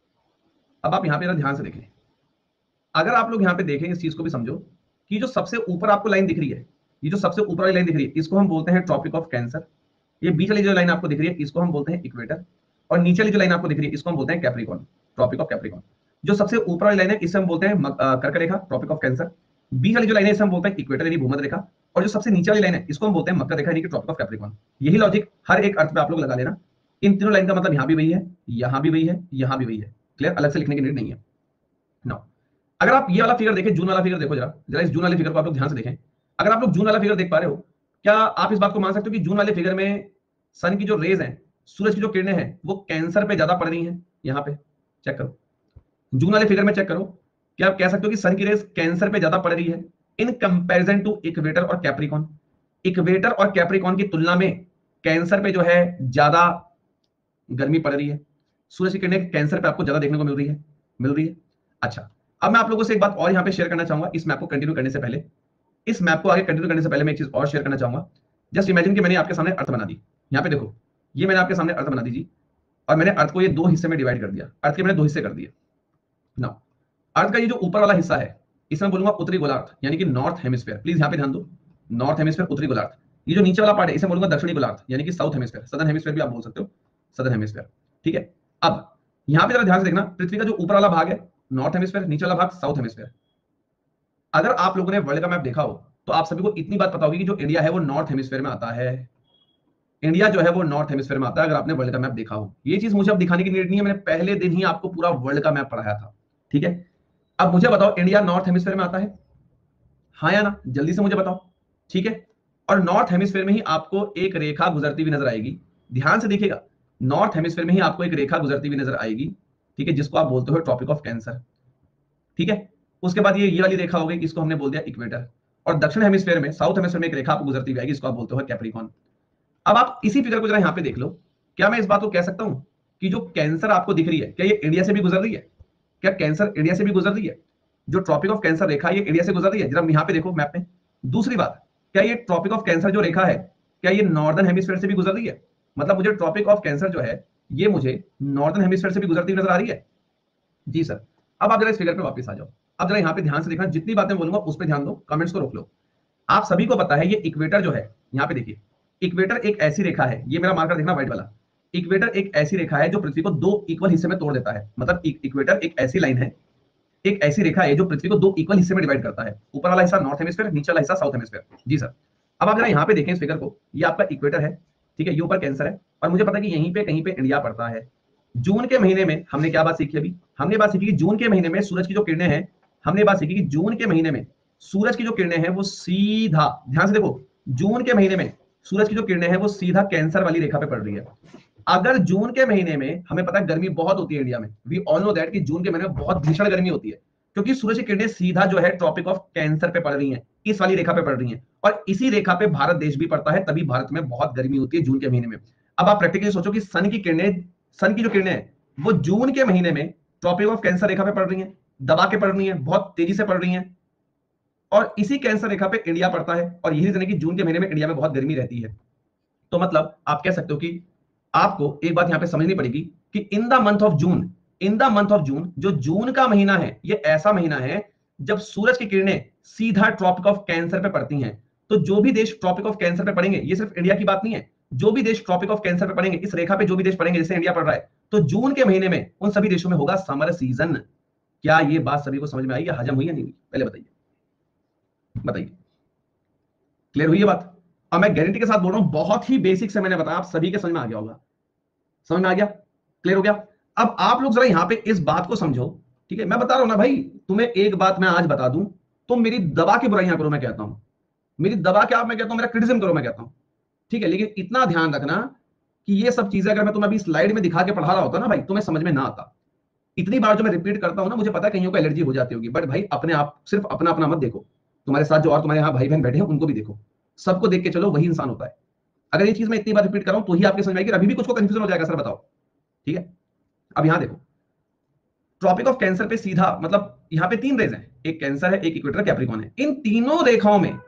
अब आप यहाँ पे ध्यान से देखें, अगर आप लोग यहाँ पे देखें, इस चीज को भी समझो कि जो सबसे ऊपर आपको लाइन दिख रही है, ये जो सबसे ऊपर वाली लाइन दिख रही है, इसको हम बोलते हैं ट्रॉपिक ऑफ कैंसर। ये बीच वाली जो लाइन आपको दिख रही है इसको हम बोलते हैं इक्वेटर, और नीचे वाली जो लाइन आपको दिख रही है इसको हम बोलते हैं कैप्रिकॉर्न, ट्रॉपिक ऑफ कैप्रिकॉर्न। जो सबसे ऊपर वाली लाइन है इसे हम बोलते हैं कर्क रेखा, ट्रॉपिक ऑफ कैंसर। बीच वाली जो लाइन है इसे हम बोलते हैं इक्वेटर यानी भूमध्य रेखा, और जो सबसे नीचे वाली लाइन है इसको हम बोलते हैं मकर रेखा यानी कि ट्रॉपिक ऑफ कैप्रिकॉर्न। यही लॉजिक हर एक अर्थ पे आप लोग लगा लेना। इन तीनों लाइन का मतलब यहाँ भी वही है, यहाँ भी वही है, यहाँ भी वही है। क्लियर? अलग से लिखने की नीड नहीं है। नाउ अगर आप ये वाला फिगर देखें, जून वाला फिगर देखो जरा, जरा इस जून वाले फिगर को आप लोग ध्यान से देखें। अगर आप लोग जून वाला फिगर देख पा रहे हो, क्या आप इस बात को मान सकते हो कि जून वाले फिगर में सन की जो रेज हैं, सूरज की जो किरणें हैं, वो कैंसर पे ज्यादा पड़ रही हैं? यहाँ पे चेक करो, जून वाले फिगर में चेक करो, क्या आप कह सकते हो कि सन की रेज कैंसर पे ज्यादा पड़ रही है इन कंपैरिजन टू इक्वेटर और कैप्रिकॉन? इक्वेटर और कैप्रिकॉन की तुलना में कैंसर पे जो है ज्यादा गर्मी पड़ रही है, सूरज की किरणें कैंसर पे आपको ज्यादा देखने को मिल रही है, मिल रही है। अच्छा, अब मैं आप लोगों से एक बात और यहाँ पे शेयर करना चाहूंगा, इस मैप को कंटिन्यू करने से पहले, इस मैप को आगे कंटिन्यू करने से पहले मैं एक चीज और शेयर करना चाहूंगा। जस्ट इमेजिन कि मैंने आपके सामने अर्थ बना दी, यहाँ पे देखो, ये मैंने आपके सामने अर्थ बना दी जी, और मैंने अर्थ को ये दो हिस्से में डिवाइड कर दिया, अर्थ के मैंने दो हिस्से कर दिए ना। अर्थ का ये जो ऊपर वाला हिस्सा है इसे मैं बोलूंगा उत्तरी गोलार्ध यानी कि नॉर्थ हेमिस्फीयर, प्लीज यहाँ पे ध्यान दो, नॉर्थ हेमिस्फीयर, उत्तरी गोलार्ध। ये जो नीचे वाला पार्ट है इसे बोलूंगा दक्षिणी गोलार्ध यानी कि साउथ हेमिस्फीयर, सदर्न हेमिस्फीयर भी आप बोल सकते हो, सदर्न हेमिस्फीयर, ठीक है। अब यहाँ पे जरा ध्यान से देखना, पृथ्वी का जो ऊपर वाला भाग है नॉर्थ हेमिस्फीयर, नीचे वाला भाग साउथ हेमिस्फीयर। अगर आप लोगों ने वर्ल्ड का मैप देखा हो तो आप सभी को इतनी बात पता होगी कि जो इंडिया है वो नॉर्थ हेमिस्फीयर में आता है, इंडिया जो है वो नॉर्थ हेमिस्फीयर में आता है, अगर आपने वर्ल्ड का मैप देखा हो। ये चीज मुझे अब दिखाने की नीड नहीं है, मैंने पहले दिन ही आपको पूरा वर्ल्ड का मैप पढ़ाया था, ठीक है। अब मुझे बताओ इंडिया नॉर्थ हेमिस्फीयर में आता है, हाँ या ना, जल्दी से मुझे बताओ, ठीक है। और नॉर्थ हेमिस्फीयर में ही आपको एक रेखा गुजरती हुई नजर आएगी, ध्यान से देखिएगा, नॉर्थ हेमिस्फीयर में ही आपको एक रेखा गुजरती हुई नजर आएगी, ठीक है, जिसको आप बोलते हो ट्रॉपिक ऑफ कैंसर, ठीक है। उसके बाद ये वाली रेखा हो गई, इसको हमने बोल दिया इक्वेटर, और दक्षिण हेमिस्फीयर में, साउथ हेमिस्फीयर में एक रेखा आपको गुजरती हुई आएगी, इसको आप बोलते हो कैप्रिकॉन। अब आप इसी फिगर को जरा यहाँ पे देख लो, क्या मैं इस बात को कह सकता हूं कि जो कैंसर आपको दिख रही है क्या ये इंडिया से भी गुजर रही है? क्या कैंसर इंडिया से भी गुजर रही है? जो ट्रॉपिक ऑफ कैंसर रेखा ये इंडिया से गुजर रही है, जरा यहाँ पे देखो मैप में। दूसरी बात, क्या ये ट्रॉपिक ऑफ कैंसर जो रेखा है क्या ये नॉर्दर्न हेमिस्फीयर से भी गुजर रही है? मतलब मुझे ट्रॉपिक ऑफ कैंसर जो है ये मुझे नॉर्दर्न हेमिस्फीयर से भी गुजरती हुई नजर आ रही है। जी सर। अब आप जरा इस फिगर पे वापस आ जाओ। अब जरा यहाँ पे ध्यान से देखना, जितनी बातें बोलूंगा उस पर ध्यान दो, कमेंट्स को रोक लो। आप सभी को पता है ये इक्वेटर जो है, यहाँ पे देखिए, इक्वेटर एक ऐसी रेखा है, ये मेरा मार्कर देखना व्हाइट वाला। इक्वेटर एक ऐसी रेखा है जो पृथ्वी को दो इक्वल हिस्से में तोड़ देता है। मतलब इक्वेटर एक ऐसी लाइन है, एक ऐसी रेखा है जो पृथ्वी को दो इक्वल हिस्से में डिवाइड करता है। ऊपर वाला हिस्सा नॉर्थ हेमिस्फीयर, नीचे वाला हिस्सा साउथ हेमिस्फीयर। जी सर। अब आप जरा यहाँ पे देखें इस फिगर को, ये आपका इक्वेटर है, ठीक है, ये ऊपर कैंसर है, और मुझे पता है कि यहीं पे कहीं पे इंडिया पड़ता है। जून के महीने में हमने क्या बात सीखी? अभी हमने बात सीखी कि जून के महीने में सूरज की जो किरणें हैं, हमने बात सीखी कि जून के महीने में सूरज की जो किरणें हैं वो सीधा, ध्यान से देखो, जून के महीने में सूरज की जो किरणें हैं वो सीधा कैंसर वाली रेखा पे पड़ रही है। अगर जून के महीने में, हमें पता है गर्मी बहुत होती है इंडिया में, वी ऑल नो दैट कि जून के महीने में बहुत भीषण गर्मी होती है, क्योंकि सूरज की किरणें सीधा जो है ट्रॉपिक ऑफ कैंसर पे पड़ रही हैं, इस वाली रेखा पे पड़ रही हैं, और इसी रेखा पे भारत देश भी पड़ता है, तभी भारत में बहुत गर्मी होती है जून के महीने में। अब आप प्रैक्टिकली सोचो कि सन की किरणें, सन की जो किरणें हैं वो जून के महीने में ट्रॉपिक ऑफ कैंसर रेखा पे पड़ रही हैं, दबा के पड़ रही हैं, बहुत तेजी से पड़ रही हैं, और इसी कैंसर रेखा पे इंडिया पड़ता है, और यही रीजन है कि जून के महीने में इंडिया में बहुत गर्मी रहती है। तो मतलब आप कह सकते हो कि आपको एक बात यहां पे समझनी पड़ेगी कि in the month of June, in the month of June, जो जून का महीना है ये ऐसा महीना है जब सूरज की किरणें सीधा ट्रॉपिक ऑफ कैंसर पे पड़ती हैं। तो जो भी देश ट्रॉपिक ऑफ कैंसर पे पड़ेंगे, ये सिर्फ इंडिया की बात नहीं है, जो भी देश ट्रॉपिक ऑफ कैंसर पे पड़ेंगे, इस रेखा पे जो भी देश पड़ेंगे, जैसे इंडिया पड़ रहा है, तो जून के महीने में उन सभी देशों में होगा समर सीजन। क्या ये बात सभी को समझ में आई या हजम हुई या नहीं हुई? पहले बताइए, बताइए, क्लियर हुई ये बात? अब मैं गारंटी के साथ बोल रहा हूं, बहुत ही बेसिक से मैंने बताया, आप सभी के समझ में आ गया होगा। समझ में आ गया? क्लियर हो गया? अब आप लोग जरा यहां पे इस बात को समझो, ठीक है, मैं बता रहा हूं ना भाई, तुम्हें एक बात मैं आज बता दूं, तुम मेरी दबा के बुराइयां करो, मैं कहता हूं, मेरी दबा के, आप, मैं कहता हूं मेरा क्रिटिसिज्म करो, मैं कहता हूं, ठीक है, लेकिन इतना ध्यान रखना कि ये सब चीजें अगर मैं तुम्हें अभी स्लाइड में दिखा के पढ़ा रहा होता ना भाई, तुम्हें समझ में ना आता। इतनी बार जो मैं रिपीट करता हूं ना, मुझे पता है कईयों को एलर्जी हो जाती होगी, बट भाई अपने आप, सिर्फ अपना अपना मत देखो, तुम्हारे साथ जो और तुम्हारे यहाँ भाई बहन बैठे हैं उनको भी देखो, सबको देख के चलो, वही इंसान होता है। अगर ये चीज मैं इतनी बार रिपीट कर रहा हूं तो ही आपके समझ में आएगी, अभी भी कुछ को कंफ्यूजन हो जाएगा, सर बताओ, ठीक है। अब यहां देखो, ट्रॉपिक ऑफ कैंसर पे सीधा, मतलब यहां पे तीन रेज हैं, एक कैंसर है, एक इक्वेटर, कैप्रिकॉर्न है। इन तीनों रेखाओं में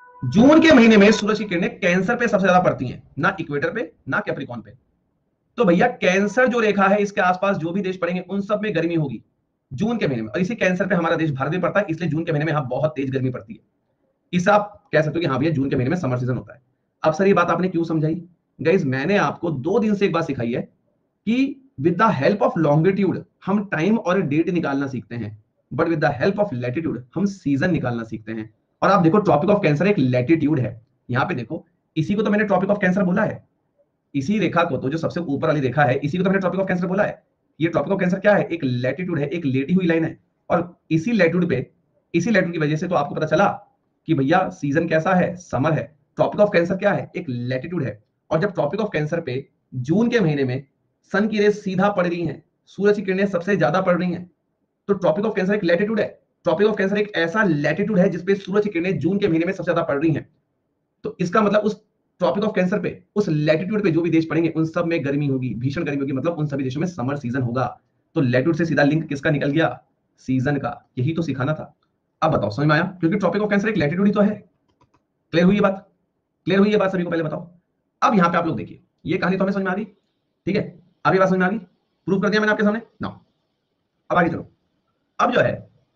जून के महीने में सूरज की किरणें कैंसर पे सबसे ज्यादा पड़ती हैं, ना इक्वेटर पे ना कैप्रिकॉन पे। तो भैया कैंसर जो रेखा है, इसके आसपास जो भी देश पड़ेंगे उन सब में गर्मी होगी जून के महीने में, और इसी कैंसर पे हमारा देश भारत भी पड़ता है, इसलिए जून के महीने में यहां बहुत तेज गर्मी पड़ती है। इस आप कह सकते हो कि हाँ भैया जून के महीने में समर सीजन होता है। अब सर ये बात आपने क्यों समझाई? गाइस मैंने आपको 2 दिन से एक बात सिखाई है कि with the help of longitude हम टाइम और डेट निकालना सीखते हैं, but with the help of latitude हम सीजन निकालना सीखते हैं। और आप देखो ट्रॉपिक ऑफ कैंसर एक लैटिट्यूड है, यहां पे देखो, इसी को तो मैंने ट्रॉपिक ऑफ कैंसर बोला है, इसी रेखा को तो, जो सबसे ऊपर वाली रेखा है, इसी को तो मैंने ट्रॉपिक ऑफ कैंसर बोला है। ये ट्रॉपिक ऑफ कैंसर क्या है? एक लैटिट्यूड है, एक लेटी हुई लाइन है, और इसी लैटिट्यूड पे, इसी लैटिट्यूड की वजह से तो आपको पता चला कि भैया सीजन कैसा है, समर है। ट्रॉपिक ऑफ कैंसर क्या है? एक लैटिट्यूड है। और जब ट्रॉपिक ऑफ कैंसर पे जून के महीने में सन की रेस सीधा पड़ रही हैं, सूरज की किरणें सबसे ज्यादा पड़ रही हैं, तो ट्रॉपिक ऑफ कैंसर एक लैटिट्यूड है। ट्रॉपिक ऑफ कैंसर एक ऐसा लैटिट्यूड है जिसपे सूरज की किरणें जून के महीने में सबसे ज्यादा पड़ रही हैं। तो इसका मतलब उस ट्रॉपिक ऑफ कैंसर पे, उस लैटिट्यूड पे जो भी देश पड़ेंगे उन सब में गर्मी होगी, भीषण गर्मी होगी, मतलब उन सभी देशों में समर सीजन होगा। तो लैटिट्यूड से सीधा लिंक किसका निकल गया? सीजन का। यही तो सिखाना था। अब बताओ समझ में आया? क्योंकि ट्रॉपिक ऑफ कैंसर एक लैटिट्यूड ही तो है। क्लियर हुई ये बात? क्लियर हुई ये बात सभी को? पहले बताओ। अब यहां पे आप लोग देखिए, ये कहानी तो हमें समझ में आ गई, ठीक है, अब ये बात समझ में आ गई, प्रूव कर दिया मैंने आपके सामने ना। अब आगे चलो। अब जो है,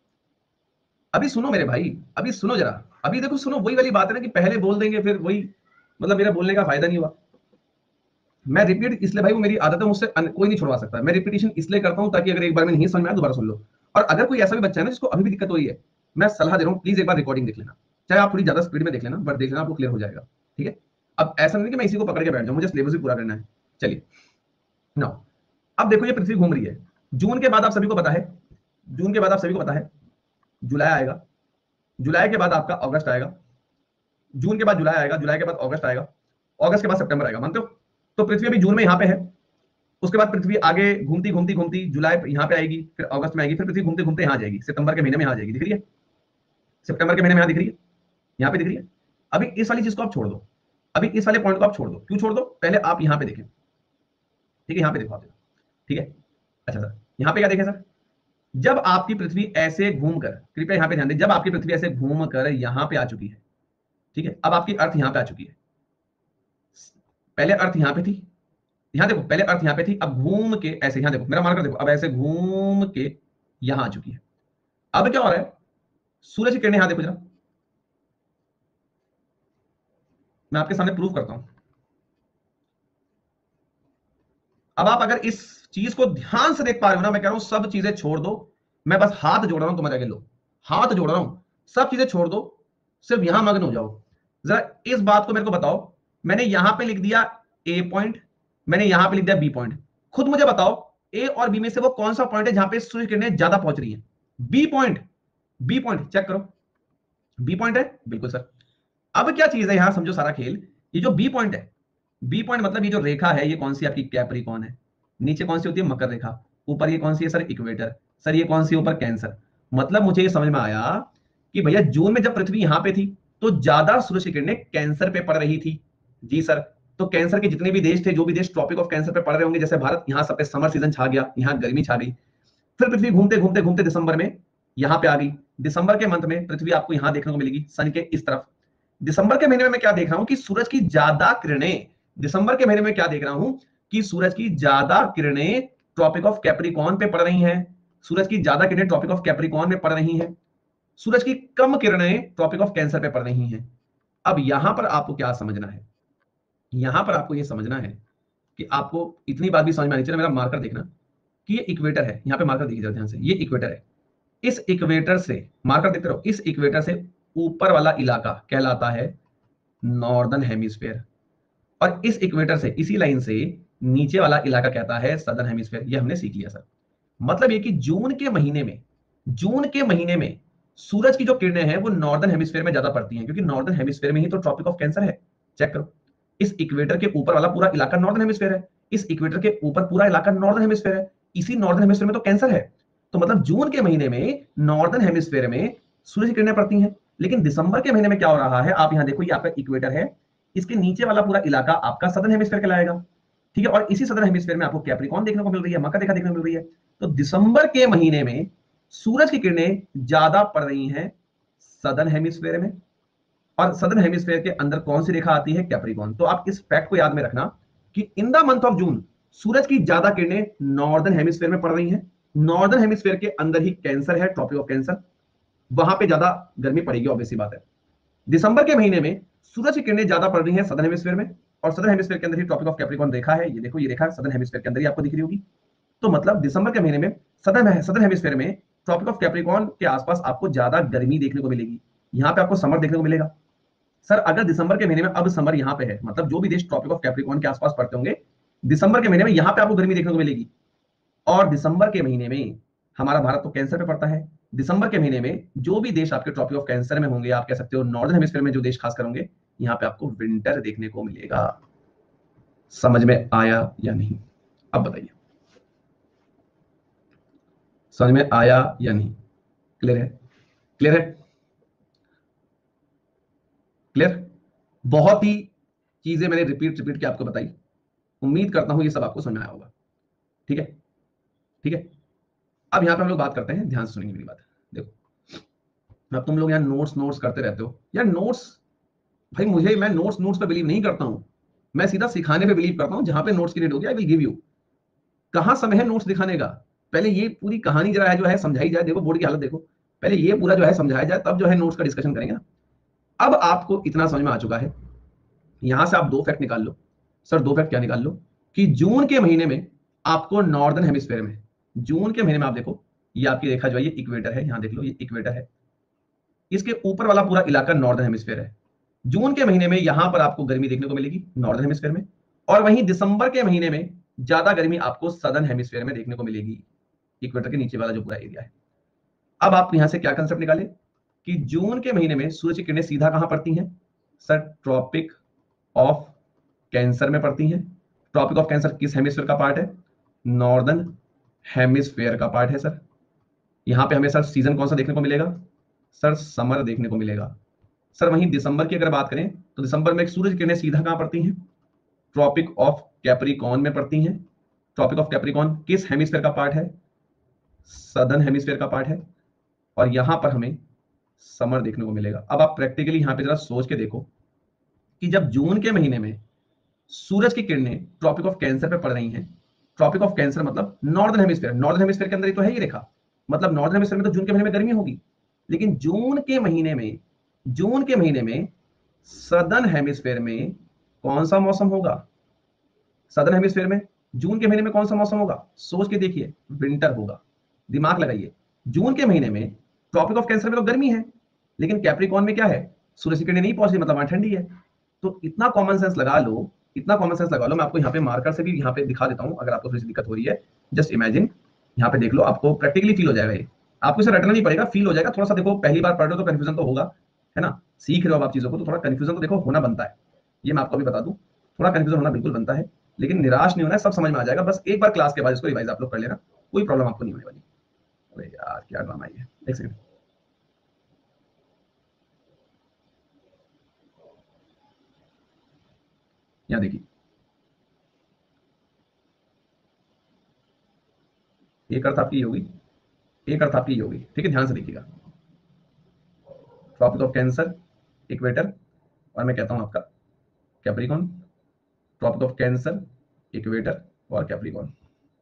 अभी सुनो मेरे भाई, अभी सुनो जरा, अभी देखो सुनो, वही वाली बात है ना कि पहले बोल देंगे फिर वही, मतलब मेरा बोलने का फायदा नहीं हुआ। मैं रिपीट इसलिए भाई, वो मेरी आदत है, मुझसे कोई नहीं छुड़वा सकता। मैं रिपीटिशन इसलिए करता हूं ताकि अगर एक बार में नहीं समझ में आया दोबारा सुन लो। और अगर कोई ऐसा भी बच्चा है ना जिसको अभी भी दिक्कत हो रही है, मैं सलाह दे रहा हूं, प्लीज एक बार रिकॉर्डिंग देख लेना, चाहे आप थोड़ी ज्यादा स्पीड में देख लेना, बट देख लेना, आपको क्लियर हो जाएगा, ठीक है। अब ऐसा नहीं कि मैं इसी को पकड़ के बैठ जाऊं, मुझे सिलेबस भी पूरा करना है। चलिए ना, अब देखो ये पृथ्वी घूम रही है, जून के बाद आप सभी को पता है, जून के बाद आप सभी को पता है जुलाई आएगा, जुलाई के बाद आपका अगस्त आएगा, जून के बाद जुलाई आएगा, जुलाई के बाद अगस्त आएगा, अगस्त के बाद सितंबर आएगा, मानते हो? तो पृथ्वी अभी जून में यहां पे है, उसके बाद पृथ्वी आगे घूमती घूमती घूमती जुलाई यहाँ पे आएगी, फिर अगस्त में आएगी, फिर पृथ्वी घूमते घूमते यहाँ जाएगी, सितंबर के महीने में यहाँ जाएगी, दिख रही है? सितंबर के महीने में यहाँ दिख रही है, यहाँ पे दिख रही है। अभी इस वाली चीज को आप छोड़ दो, अभी इस वाले पॉइंट को आप छोड़ दो। क्यों छोड़ दो? पहले आप यहाँ पे देखें, ठीक है, यहाँ पे देखो आप, ठीक है। अच्छा सर, यहाँ पे क्या देखें सर? जब आपकी पृथ्वी ऐसे घूमकर, कृपया यहाँ पे ध्यान दें, जब आपकी पृथ्वी ऐसे घूम कर यहाँ पे आ चुकी है, ठीक है, अब आपकी अर्थ यहाँ पे आ चुकी है, पहले अर्थ यहां पे थी, यहां देखो पहले अर्थ यहां पे थी, अब घूम के ऐसे, यहां देखो मेरा मार्कर देखो, अब ऐसे घूम के यहां आ चुकी है। अब क्या हो रहा है, सूरज की किरणें यहां देखो जरा, मैं आपके सामने प्रूव करता हूं। अब आप अगर इस चीज को ध्यान से देख पा रहे हो ना, मैं कह रहा हूं सब चीजें छोड़ दो, मैं बस हाथ जोड़ रहा हूं, तुम्हारे आगे लो, हाथ जोड़ रहा हूं, सब चीजें छोड़ दो, सिर्फ यहां मग्न हो जाओ। जरा इस बात को मेरे को बताओ, मैंने यहां पे लिख दिया ए पॉइंट, मैंने यहां पे लिख दिया बी पॉइंट, खुद मुझे बताओ ए और बी में से वो कौन सा पॉइंट है जहां पे सूर्य किरणें ज्यादा पहुंच रही है? B point, B point check करो, बी पॉइंट है बिल्कुल सर। अब क्या चीज है यहां, समझो सारा खेल, ये जो बी पॉइंट है, बी पॉइंट मतलब ये जो रेखा है, ये कौन सी आपकी कैप्रिकॉर्न है, नीचे कौन सी होती है मकर रेखा, ऊपर ये कौन सी है सर इक्वेटर, सर ये कौन सी ऊपर कैंसर। मतलब मुझे ये समझ में आया कि भैया जून में जब पृथ्वी यहां पे थी तो ज्यादा सूरज की किरणें कैंसर पे पड़ रही थी। जी सर, तो कैंसर के जितने भी देश थे, जो भी देश ट्रॉपिक ऑफ कैंसर पे पड़ रहे होंगे, जैसे भारत, यहां सब पे समर सीजन छा गया, यहां गर्मी छा गई। फिर पृथ्वी घूमते घूमते घूमते दिसंबर में यहां पे आ गई। दिसंबर के मंथ में पृथ्वी आपको यहां देखने को मिलेगी सन के इस तरफ। दिसंबर के महीने में मैं क्या देख रहा हूं कि सूरज की ज्यादा किरणें, दिसंबर के महीने में क्या देख रहा हूं कि सूरज की ज्यादा किरणें ट्रॉपिक ऑफ कैप्रिकॉर्न पे पड़ रही हैं, सूरज की ज्यादा किरणें ट्रॉपिक ऑफ कैप्रिकॉर्न में पड़ रही हैं, सूरज की कम किरणें ट्रॉपिक ऑफ कैंसर पे पड़ रही हैं। अब यहां पर आपको क्या समझना है, यहां पर आपको यह समझना है कि आपको इतनी बात भी समझ में आनी चाहिए, मेरा मार्कर देखना कि ये इक्वेटर है, यहां पे मार्कर देखिए जरा ध्यान से, ये इक्वेटर है। इस इक्वेटर से, मार्कर देखते रहो, इस इक्वेटर से ऊपर वाला इलाका कहलाता है नॉर्दर्न हेमिस्फेयर, और इस इक्वेटर से, इसी लाइन से नीचे वाला इलाका कहता है सदर्न हेमिस्फेयर। ये हमने सीख लिया सर। मतलब ये कि जून के महीने में, जून के महीने में सूरज की जो किरणें हैं वो नॉर्दर्न हेमिस्फेयर में ज्यादा पड़ती हैं, क्योंकि नॉर्दर्न हेमिस्फेयर में ही तो ट्रॉपिक ऑफ कैंसर है। चेक करो, इस इक्वेटर के ऊपर वाला पूरा इलाका नॉर्दर्न हेमिस्फेयर है, इस इक्वेटर के ऊपर पूरा इलाका नॉर्दर्न हेमिस्फेयर है, इसी नॉर्दर्न हेमिस्फेयर में तो कैंसर है। तो मतलब जून के महीने में नॉर्दर्न हेमिस्फेयर में सूरज की किरणें पड़ती हैं। लेकिन दिसंबर के महीने में क्या हो रहा है, आप यहां देखो, ये आपका इक्वेटर है, इसके नीचे वाला पूरा इलाका आपका सदर्न हेमिस्फेयर कहलाएगा। ठीक है, और इसी सदर्न हेमिस्फेयर में आपको कैप्रिकॉर्न देखने को मिल रही है, मकर रेखा देखने को मिल रही है। तो दिसंबर के महीने में सूरज की किरणें ज्यादा पड़ रही हैं सदर्न हेमिस्फेयर में, और सदर्न हेमिस्फेयर के अंदर कौन सी रेखा आती है, कैप्रिकॉर्न। तो आप इस फैक्ट को याद में रखना कि in the month of June सूरज की ज्यादा किरणें नॉर्दर्न हेमिस्फेयर में पड़ रही हैं। नॉर्दर्न हेमिस्फेयर के अंदर ही कैंसर है, ट्रॉपिक ऑफ कैंसर, वहां पे ज्यादा गर्मी पड़ेगी, ऑब्वियस सी बात है। दिसंबर के महीने में सूरज की किरणें ज्यादा पड़ रही हैं सदर्न हेमिस्फेयर में, और सदर्न हेमिस्फेयर के अंदर ही ट्रॉपिक ऑफ कैप्रिकॉर्न रेखा है, ये देखो ये रेखा सदर्न हेमिस्फेयर के अंदर ही आपको दिख रही होगी। तो मतलब दिसंबर के महीने में सदर्न हेमिस्फेयर में ट्रॉपिक ऑफ कैप्रिकॉर्न के आसपास आपको ज्यादा गर्मी देखने को मिलेगी, यहां पे आपको समर देखने को मिलेगा। सर अगर दिसंबर के महीने में, अब समर यहां पे है, मतलब जो भी देश ट्रॉपिक ऑफ कैप्रिकॉर्न के आसपास पड़ते होंगे, दिसंबर के महीने में यहां पे आपको गर्मी देखने को मिलेगी। और दिसंबर के महीने में हमारा भारत तो कैंसर पे पड़ता है, दिसंबर के महीने में जो भी देश आपके ट्रॉपिक ऑफ कैंसर में होंगे, आप कह सकते हो नॉर्दर्न हेमिस्फीयर में जो देश खास करेंगे, यहाँ पे आपको विंटर देखने को मिलेगा। समझ में आया या नहीं? अब बताइए, समझ में आया या नहीं? क्लियर है? क्लियर है? क्लियर? बहुत ही चीजें मैंने रिपीट रिपीट के आपको बताई, उम्मीद करता हूं ये सब आपको समझ में आया होगा। ठीक है? ठीक है, अब यहां पे हम लोग बात करते हैं, ध्यान से सुनेंगे मेरी बात। देखो, अब तुम लोग यहाँ नोट्स नोट्स करते रहते हो यार, नोट्स, भाई मुझे, मैं नोट्स नोट्स पे बिलीव नहीं करता हूं, मैं सीधा सिखाने पे बिलीव करता हूं। जहां पे नोट्स की नीड होगी आई विल गिव यू। कहां समय है नोट्स दिखाने का? पहले ये पूरी कहानी जरा है जो है समझाई जाए, देखो बोर्ड की हालत देखो, पहले ये पूरा जो है समझाया जाए, तब जो है नोट्स का डिस्कशन करेंगे ना। अब आपको इतना समझ में आ चुका है, यहां से आप दो फैक्ट निकाल लो। सर दो फैक्ट क्या निकाल लो? कि जून के महीने में आपको नॉर्दर्न हेमिस्फेयर में, जून के महीने में आप देखो, ये आपकी रेखा जो है ये इक्वेटर है, यहां देख लो ये इक्वेटर है, इसके ऊपर वाला पूरा इलाका नॉर्दर्न हेमिस्फेयर है। जून के महीने में यहां पर आपको गर्मी देखने को मिलेगी नॉर्दर्न हेमिस्फेयर में, और वहीं दिसंबर के महीने में ज्यादा गर्मी आपको सदर्न हेमिस्फेयर में देखने को मिलेगी, इक्वेटर के नीचे वाला जो पूरा एरिया है। अब आप यहां से क्या कंसेप्ट निकाले कि जून के महीने में सूरज की किरणें सीधा कहां पड़ती हैं? सर ट्रॉपिक ऑफ कैंसर में पड़ती हैं। ट्रॉपिक ऑफ कैंसर किस हेमिस्फेयर का पार्ट है? नॉर्दर्न हेमिस्फेयर का पार्ट है सर। यहां पे हमें सर सीजन कौन सा देखने को मिलेगा? सर समर देखने को मिलेगा। सर वहीं दिसंबर की अगर बात करें तो दिसंबर में सूरज की किरणें सीधा कहां पड़ती हैं? ट्रॉपिक ऑफ कैप्रिकॉर्न में पड़ती हैं। ट्रॉपिक ऑफ कैप्रिकॉर्न किस हेमिस्फेयर का पार्ट है? सदर्न हेमिस्फेयर का पार्ट है, और यहां पर हमें समर देखने को मिलेगा। अब आप प्रैक्टिकली यहां पे जरा सोच के देखो कि जब जून के महीने में सूरज की किरणें ट्रॉपिक ऑफ कैंसर पे पड़ रही हैं। ट्रॉपिक ऑफ कैंसर मतलब नॉर्दर्न हेमिस्फीयर, नॉर्दर्न हेमिस्फीयर के अंदर ही तो है ये रेखा, मतलब नॉर्दर्न हेमिस्फीयर में तो जून के महीने में गर्मी होगी, लेकिन जून के महीने में सदर्न हेमिस्फीयर में कौन सा मौसम होगा? सदर्न हेमिस्फीयर में जून के महीने में कौन सा मौसम होगा? सोच के देखिए, विंटर होगा। दिमाग लगाइए, जून के महीने में ट्रॉपिक ऑफ कैंसर में तो गर्मी है, लेकिन कैप्रिकॉन में क्या है? सूरज की किरणें नहीं पहुंच रही, मतलब वहां ठंडी है। तो इतना कॉमन सेंस लगा लो, इतना कॉमन सेंस लगा लो। मैं आपको यहाँ पे मार्कर से भी यहाँ पे दिखा देता हूँ, अगर आपको थोड़ी सी दिक्कत हो रही है। जस्ट इमेजिन, यहाँ पे देख लो, आपको प्रैक्टिकली फील हो जाएगा ये। आपको इसे रटना नहीं पड़ेगा, फील हो जाएगा। थोड़ा सा देखो, पहली बार पढ़ रहे हो तो कंफ्यूजन तो होगा, है ना? सीख रहे हो आप चीजों को, तो थोड़ा कंफ्यूजन तो देखो होना बनता है। ये मैं आपको भी बता दूं, थोड़ा कंफ्यूजन होना बिल्कुल बनता है, लेकिन निराश नहीं होना है, सब समझ में आ जाएगा। बस एक बार क्लास के बाद इसको रिवाइज आप लोग कर लेना, कोई प्रॉब्लम आपको नहीं होने वाली। अरे यार क्या ड्रामा है ये, एक सेकंड। यहाँ देखिए, एक अर्थ आपकी ये होगी, एक अर्थ आपकी ये होगी, ठीक है? ध्यान से देखिएगा, ट्रॉपिक ऑफ कैंसर, इक्वेटर, और मैं कहता हूं आपका capricorn. Tropic of cancer, equator और कैप्रिकॉन,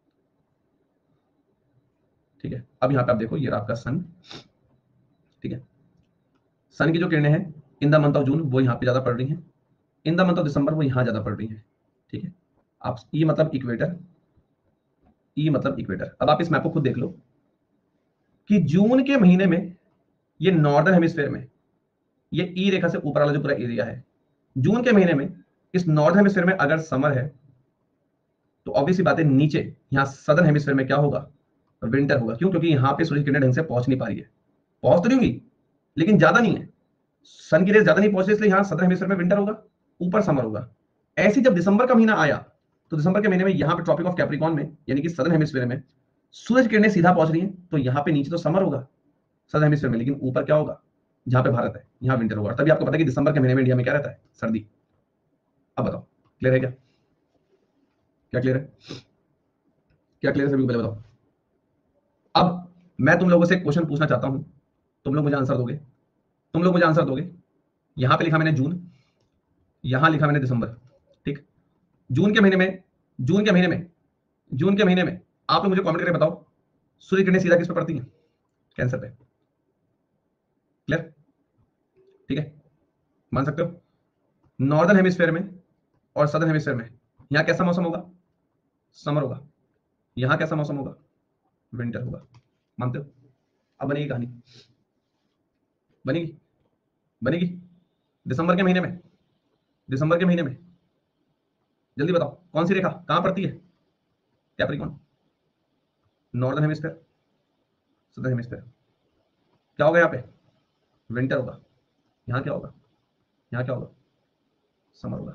ठीक है? अब यहाँ पे आप देखो, ये रहा आपका सन, ठीक है? सन की जो किरणें हैं in the month of June वो यहाँ पे ज्यादा पड़ रही हैं, in the month of December वो यहाँ ज्यादा पड़ रही हैं, ठीक है? आप ई मतलब इक्वेटर, ई मतलब इक्वेटर। अब आप इस मैप को खुद देख लो कि जून के महीने में ये नॉर्दर्न हेमिस्फेयर में, ये ई रेखा से ऊपर वाला जो पूरा एरिया है, जून के महीने में इस नॉर्दर्न हेमिस्फेयर में अगर समर है, तो ऑब्वियसली बात है नीचे यहाँ सदर्न हेमिस्फेयर में क्या होगा? विंटर होगा। क्यों? क्योंकि यहाँ पे सूर्य की किरणें ढंग से पहुंच नहीं पा रही है, पहुंच तो नहीं होगी, लेकिन ज्यादा नहीं है, सन की रेस ज्यादा नहीं पहुंच रही, इसलिए यहाँ सदर्न हेमिस्फीयर में विंटर होगा, ऊपर समर होगा। ऐसे जब दिसंबर का महीना आया, तो दिसंबर के महीने में यहाँ पे ट्रॉपिक ऑफ कैप्रिकॉन में, यानी कि सदर्न हेमिस्फीयर में सूरज की किरणें सीधा पहुंच रही हैं, तो यहाँ पे नीचे तो समर होगा सदर्न हेमिस्फीयर में, लेकिन ऊपर क्या होगा? जहाँ पे भारत है यहाँ विंटर होगा। तभी आपको पता है कि दिसंबर के महीने में इंडिया में क्या रहता है? सर्दी। अब बताओ, क्लियर है क्या? क्या क्लियर है? क्या क्लियर है सभी को? पहले बताओ। अब मैं तुम लोगों से क्वेश्चन पूछना चाहता हूं, तुम लोग मुझे आंसर दोगे, तुम लोग मुझे आंसर दोगे। यहां पे लिखा मैंने जून, यहां लिखा मैंने दिसंबर, ठीक? जून के महीने में, जून के महीने में, जून के महीने में आप लोग मुझे कमेंट करके बताओ, सूर्य किरणें सीधा किस पे पड़ती हैं? कैंसर पे। क्लियर? ठीक है, मान सकते हो? नॉर्दर्न हेमिस्फेयर में और सदर्न हेमिस्फेयर में यहाँ कैसा मौसम होगा? समर होगा। यहाँ कैसा मौसम होगा? विंटर होगा। मानते हो? अब बनेगी कहानी, बनेगी, बनेगी। दिसंबर के महीने में, दिसंबर के महीने में जल्दी बताओ, कौन सी रेखा कहां पड़ती है? Capricorn. Northern hemisphere, southern hemisphere. क्या होगा यहाँ पे? विंटर होगा। यहाँ क्या होगा? यहाँ क्या होगा? समर होगा।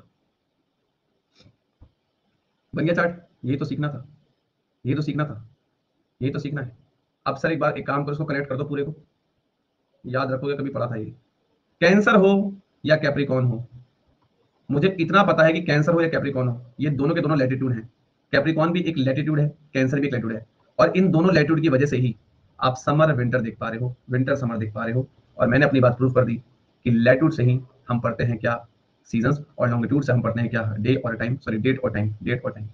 बन गया चार्ट? यही तो सीखना था, यही तो सीखना था, यही तो सीखना है। अब सर एक बार एक काम करो, इसको कनेक्ट कर दो पूरे को, याद रखोगे कभी पढ़ा था ये। कैंसर हो या कैप्रिकॉन हो, मुझे इतना पता है कि कैंसर हो या कैप्रिकॉन हो, ये दोनों के दोनों लैटिट्यूड हैं। कैप्रिकॉन भी एक लैटिट्यूड है, कैंसर भी एक लैटिट्यूड है, और इन दोनों लैटिट्यूड की वजह से ही आप समर विंटर देख पा रहे हो, विंटर समर देख पा रहे हो। और मैंने अपनी बात प्रूव कर दी कि लैटिट्यूड से ही हम पढ़ते हैं क्या? सीजन्स, और लॉन्गिट्यूड से हम पढ़ते हैं क्या? डे और टाइम, सॉरी डेट और टाइम, डेट और टाइम।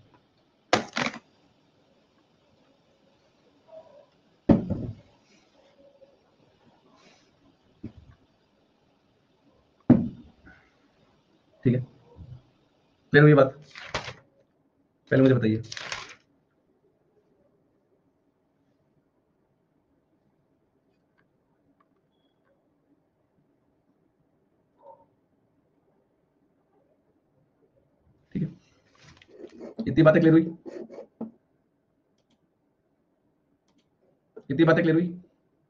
ठीक है, क्लियर हुई बात? पहले मुझे बताइए। ठीक है, इतनी बातें क्लियर हुई? इतनी बातें क्लियर हुई?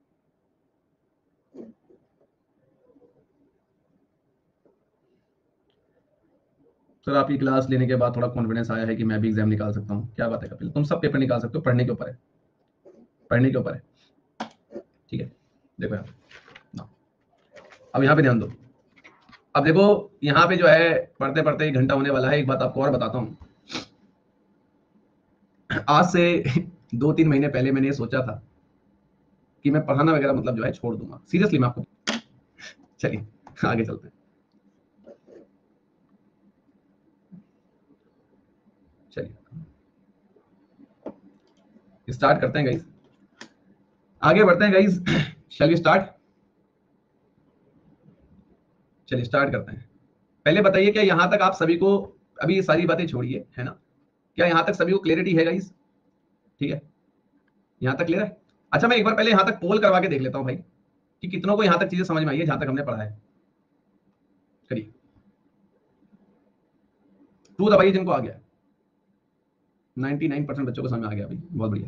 सर आपकी क्लास लेने के बाद थोड़ा कॉन्फिडेंस आया है कि मैं भी एग्जाम निकाल सकता हूँ। क्या बात है कपिल, तुम सब पेपर निकाल सकते हो, पढ़ने के ऊपर है, पढ़ने के ऊपर है। ठीक है, देखो यहाँ पे, अब यहाँ पे ध्यान दो। अब देखो, यहाँ पे जो है पढ़ते पढ़ते 1 घंटा होने वाला है। एक बात आपको और बताता हूँ, आज से 2-3 महीने पहले मैंने ये सोचा था कि मैं पढ़ाना वगैरह मतलब जो है छोड़ दूंगा। सीरियसली मैं आपको, चलिए आगे चलते हैं। चलिए स्टार्ट करते हैं गाइस, आगे बढ़ते हैं गाइस। Shall we start? चलिए स्टार्ट करते हैं। पहले बताइए क्या यहां तक आप सभी को, अभी ये सारी बातें छोड़िए, है ना, क्या यहां तक सभी को क्लियरिटी है गाइस? ठीक है, यहां तक क्लियर है? अच्छा मैं एक बार पहले यहां तक पोल करवा के देख लेता हूं भाई, कि कितनों को यहां तक चीजें समझ में आई है जहां तक हमने पढ़ा है। करिए, टू दबाइए जिनको आ गया। 99% बच्चों को समझ में आ गया भाई, बहुत बढ़िया,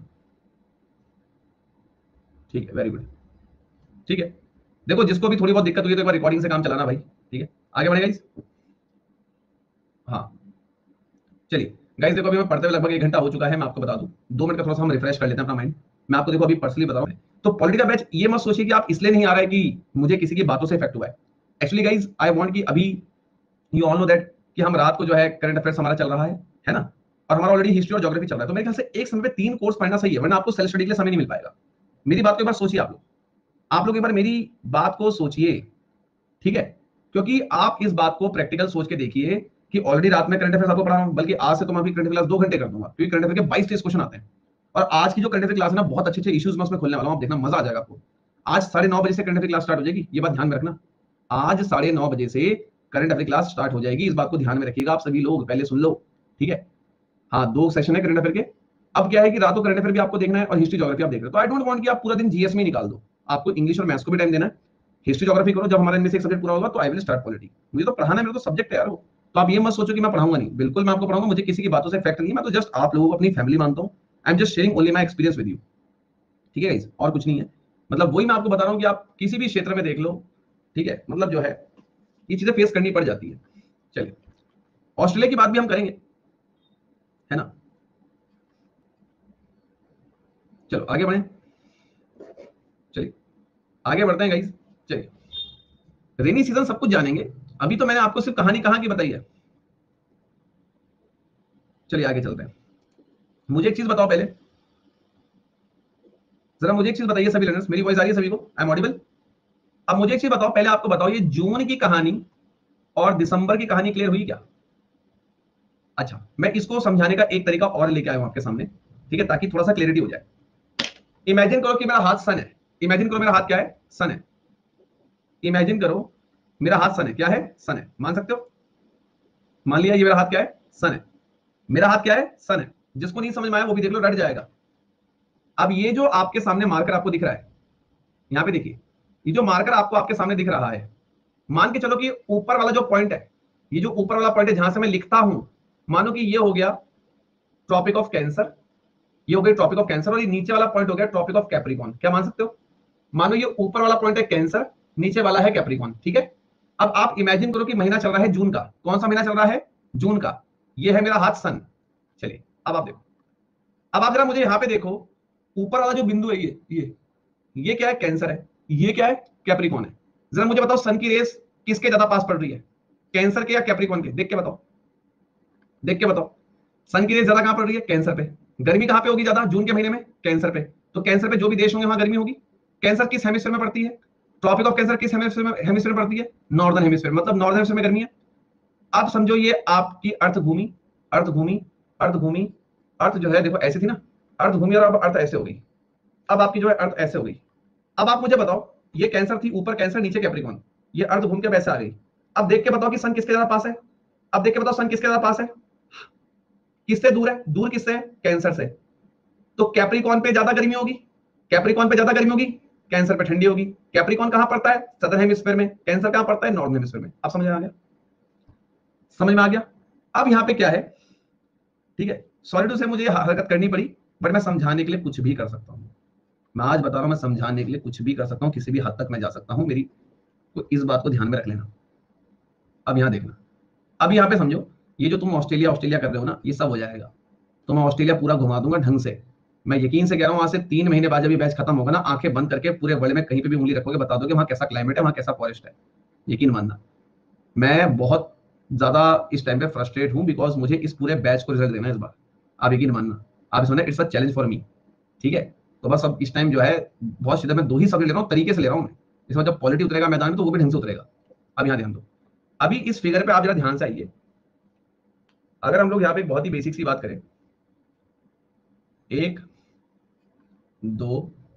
ठीक है, वेरी गुड। ठीक है, देखो जिसको भी थोड़ी बहुत दिक्कत हुई तो एक बार रिकॉर्डिंग से काम चलाना भाई, ठीक है, आगे बढ़ेगा इस। हाँ चलिए गाइस, देखो अभी मैं पढ़ते हुए लगभग 1 घंटा हो चुका है, मैं आपको बता दूं 2 मिनट का थोड़ा सा हम रिफ्रेश कर लेते हैं अपना माइंड। मैं आपको देखो अभी पर्सनली बता रहा हूं, तो पॉलिटी का बैच ये मत सोचिए कि आप इसलिए नहीं आ रहा है कि मुझे किसी की बातों से इफेक्ट हुआ है। एक्चुअली गाइस आई वांट कि अभी यू ऑल नो दैट कि हम रात को जो है करंट अफेयर्स हमारा चल रहा है ना, और हमारा ऑलरेडी हिस्ट्री और ज्योग्राफी चल रहा है, तो मेरे ख्याल से एक समय पे 3 कोर्स पढ़ना सही है, वरना आपको सेल्फ स्टडी के लिए समय नहीं मिल पाएगा। मेरी बात को एक बार सोचिए आप लोग एक बार मेरी बात को सोचिए, ठीक है, क्योंकि आप इस बात को प्रैक्टिकल सोच के देखिए कि ऑलरेडी रात में करंट अफेयर्स आपको पढ़ा रहा हूं, बल्कि आज से तो मैं अभी करंट अफेयर्स 2 घंटे कर दूंगा, क्योंकि करंट अफेयर के 22 टेस्ट क्वेश्चन आते हैं। और आज की जो करंट अफेयर क्लास है ना, बहुत अच्छे अच्छे इश्यूज में उसमें खोलने वाला हूं, आप देखना मजा आ जाएगा आपको। आज 9:30 बजे से करंट अफेयर क्लास स्टार्ट हो जाएगी, ये बात ध्यान में रखना। आज 9:30 बजे से करंट अफेयर क्लास स्टार्ट हो जाएगी, इस बात को ध्यान में रखिएगा आप सभी लोग, पहले सुन लो, ठीक है। हाँ 2 सेशन है करंट अफेयर के। अब क्या है कि रातों करंट अफेयर भी आपको देखना है और हिस्ट्री ज्योग्राफी आप देख रहे हो, तो आई डोंट वांट कि आप पूरा दिन जीएस में निकाल दो, आपको इंग्लिश और मैथ्स को भी टाइम देना है। हिस्ट्री ज्योग्राफी करो, जब हमारा इनमें से एक सब्जेक्ट पूरा होगा तो आई विल स्टार्ट पॉलिटी। मुझे तो पढ़ाना है, मेरा तो सब्जेक्ट है यार वो। तो आप ये मत सोचो कि मैं पढ़ाऊंगा नहीं, बिल्कुल मैं आपको पढ़ाऊंगा, मुझे किसी की बातों से इफेक्ट नहीं है, मैं तो जस्ट आप लोगों को अपनी फैमिली मानता हूँ। I am just sharing only my experience with you, ठीक है गाइस, और कुछ नहीं है। मतलब वही मैं आपको बता रहा हूँ कि आप किसी भी क्षेत्र में देख लो, ठीक है, मतलब जो है ये चीजें फेस करनी पड़ जाती है। चलिए ऑस्ट्रेलिया की बात भी हम करेंगे, है ना, चलो आगे बढ़े, चलिए आगे बढ़ते हैं गाइस। चलिए रेनी सीजन सब कुछ जानेंगे, अभी तो मैंने आपको सिर्फ कहानी कहाँ की बताई है। चलिए आगे चलते हैं। मुझे एक चीज बताओ पहले, जरा मुझे एक चीज बताइए सभी लर्नर्स, मेरी वॉइस आ रही है सभी को, आई एम ऑडिबल? अब मुझे एक चीज बताओ पहले, आपको बताओ ये जून की कहानी और दिसंबर की कहानी क्लियर हुई क्या? अच्छा मैं इसको समझाने का एक तरीका और लेके आया हूं आपके सामने, ठीक है, ताकि थोड़ा सा क्लियरिटी हो जाए। इमेजिन करो कि मेरा हाथ सन है, इमेजिन करो मेरा हाथ क्या है, सन है। इमेजिन करो मेरा हाथ सन है, क्या है, सन है, मान सकते हो? मान लिया ये मेरा हाथ क्या है, सन है। मेरा हाथ क्या है, सन है। जिसको नहीं समझ में आया वो भी देख लो, रट जाएगा। अब ये जो आपके सामने मार्कर आपको दिख रहा है, यहां पे देखिए, ये जो मार्कर आपको आपके सामने दिख रहा है, मान के चलो कि ऊपर वाला जो पॉइंट है, ये जो ऊपर वाला पॉइंट है जहां से मैं लिखता हूं, मानो कि ये हो गया ट्रॉपिक ऑफ कैंसर, ये हो गई ट्रॉपिक ऑफ कैंसर, और ये नीचे वाला पॉइंट हो गया ट्रॉपिक ऑफ कैप्रिकॉन। क्या मान सकते हो? मानो ये ऊपर वाला पॉइंट है कैंसर, नीचे वाला है कैप्रिकॉन, ठीक है। अब आप इमेजिन करो कि महीना चल रहा है जून का, कौन सा महीना चल रहा है, जून का। ये है मेरा हाथ सन। चलिए अब आप देखो, अब आप जरा मुझे यहां पे देखो, ऊपर वाला जो बिंदु है ये क्या है, कैंसर है, ये क्या है, कैप्रिकॉन है। जरा मुझे बताओ सन की रेस किसके ज्यादा पास पड़ रही है, कैंसर के या कैप्रिकॉन के? देख के बताओ, देख के बताओ, सन की रेस ज्यादा कहां पड़ रही है, कैंसर पे। गर्मी कहां पे होगी ज्यादा जून के महीने में, कैंसर पे। तो कैंसर पे जो भी देश होंगे वहां गर्मी होगी। कैंसर किस हेमिस्फीयर में पड़ती है, ट्रॉपिक ऑफ कैंसर किस हेमिस्फीयर में पड़ती है, नॉर्दर्न हेमिस्फीयर, मतलब नॉर्दर्न हेमिस्फीयर में गर्मी है। आप समझो ये आपकी अर्थ भूमि, अर्थ भूमि, अर्थ भूमि, अर्थ जो है देखो ऐसी थी ना, अर्थ भूमि, और अब अर्थ ऐसे हो गई। अब आपकी जो है अर्थ ऐसे हो गई। अब आप मुझे बताओ, ये कैंसर थी, ऊपर कैंसर नीचे कैप्रिकॉन, ये अर्थ घूम के वैसे आ गई। अब देख के बताओ कि सन किसके ज्यादा पास है, अब देख के बताओ सन किसके ज्यादा पास है, किससे दूर है, दूर किससे है, कैंसर से। तो कैप्रिकॉन पे ज्यादा गर्मी होगी, कैप्रिकॉन पे ज्यादा गर्मी होगी, कैंसर पे ठंडी होगी। कैप्रिकॉन कहां पड़ता है, सदर्न हेमिस्फीयर में, कैंसर कहां पड़ता है, नॉर्दर्न हेमिस्फीयर में। अब समझ में आ गया, समझ में आ गया। अब यहां पे क्या है, ठीक है, सॉरी टू से मुझे हरकत करनी पड़ी, बट मैं समझाने के लिए कुछ भी कर सकता हूं। मैं आज बता रहा हूं, मैं समझाने के लिए कुछ भी कर सकता हूं, किसी भी हद तक मैं जा सकता हूं, मेरी तो इस बात को ध्यान में रख लेना। अब यहां देखना, अब यहां पे समझो, ये जो तुम ऑस्ट्रेलिया ऑस्ट्रेलिया कर रहे हो ना, ये सब हो जाएगा, तो मैं ऑस्ट्रेलिया पूरा घुमा दूंगा ढंग से। मैं यकीन से कह रहा हूं, आज से 3 महीने बाद जब ये बैच खत्म होगा ना, आंखें बंद करके पूरे वर्ल्ड में कहीं पे भी उंगली रखोगे, बता दोगे वहां कैसा क्लाइमेट है, वहां कैसा फॉरेस्ट है। यकीन मानना, मैं बहुत ज्यादा इस टाइम पे फ्रस्ट्रेट हूं, बिकॉज मुझे इस पूरे बैच को रिजल्ट देना है इस बार। आप यकीन मानना, आप सुना, it's a challenge for me, ठीक है। तो बस अब इस टाइम जो है बहुत सीधा मैं 2 ही सब्जेक्ट ले रहा हूँ, तरीके से ले रहा हूँ मैं। इस बार जब पॉलिटी उतरेगा मैदान में तो वो भी ढंग से उतरेगा। अब यहाँ ध्यान दो, अभी इस फिगर पे आप जरा ध्यान से आइए। अगर हम लोग यहाँ पे एक बहुत ही बेसिक सी बात करें, 1 2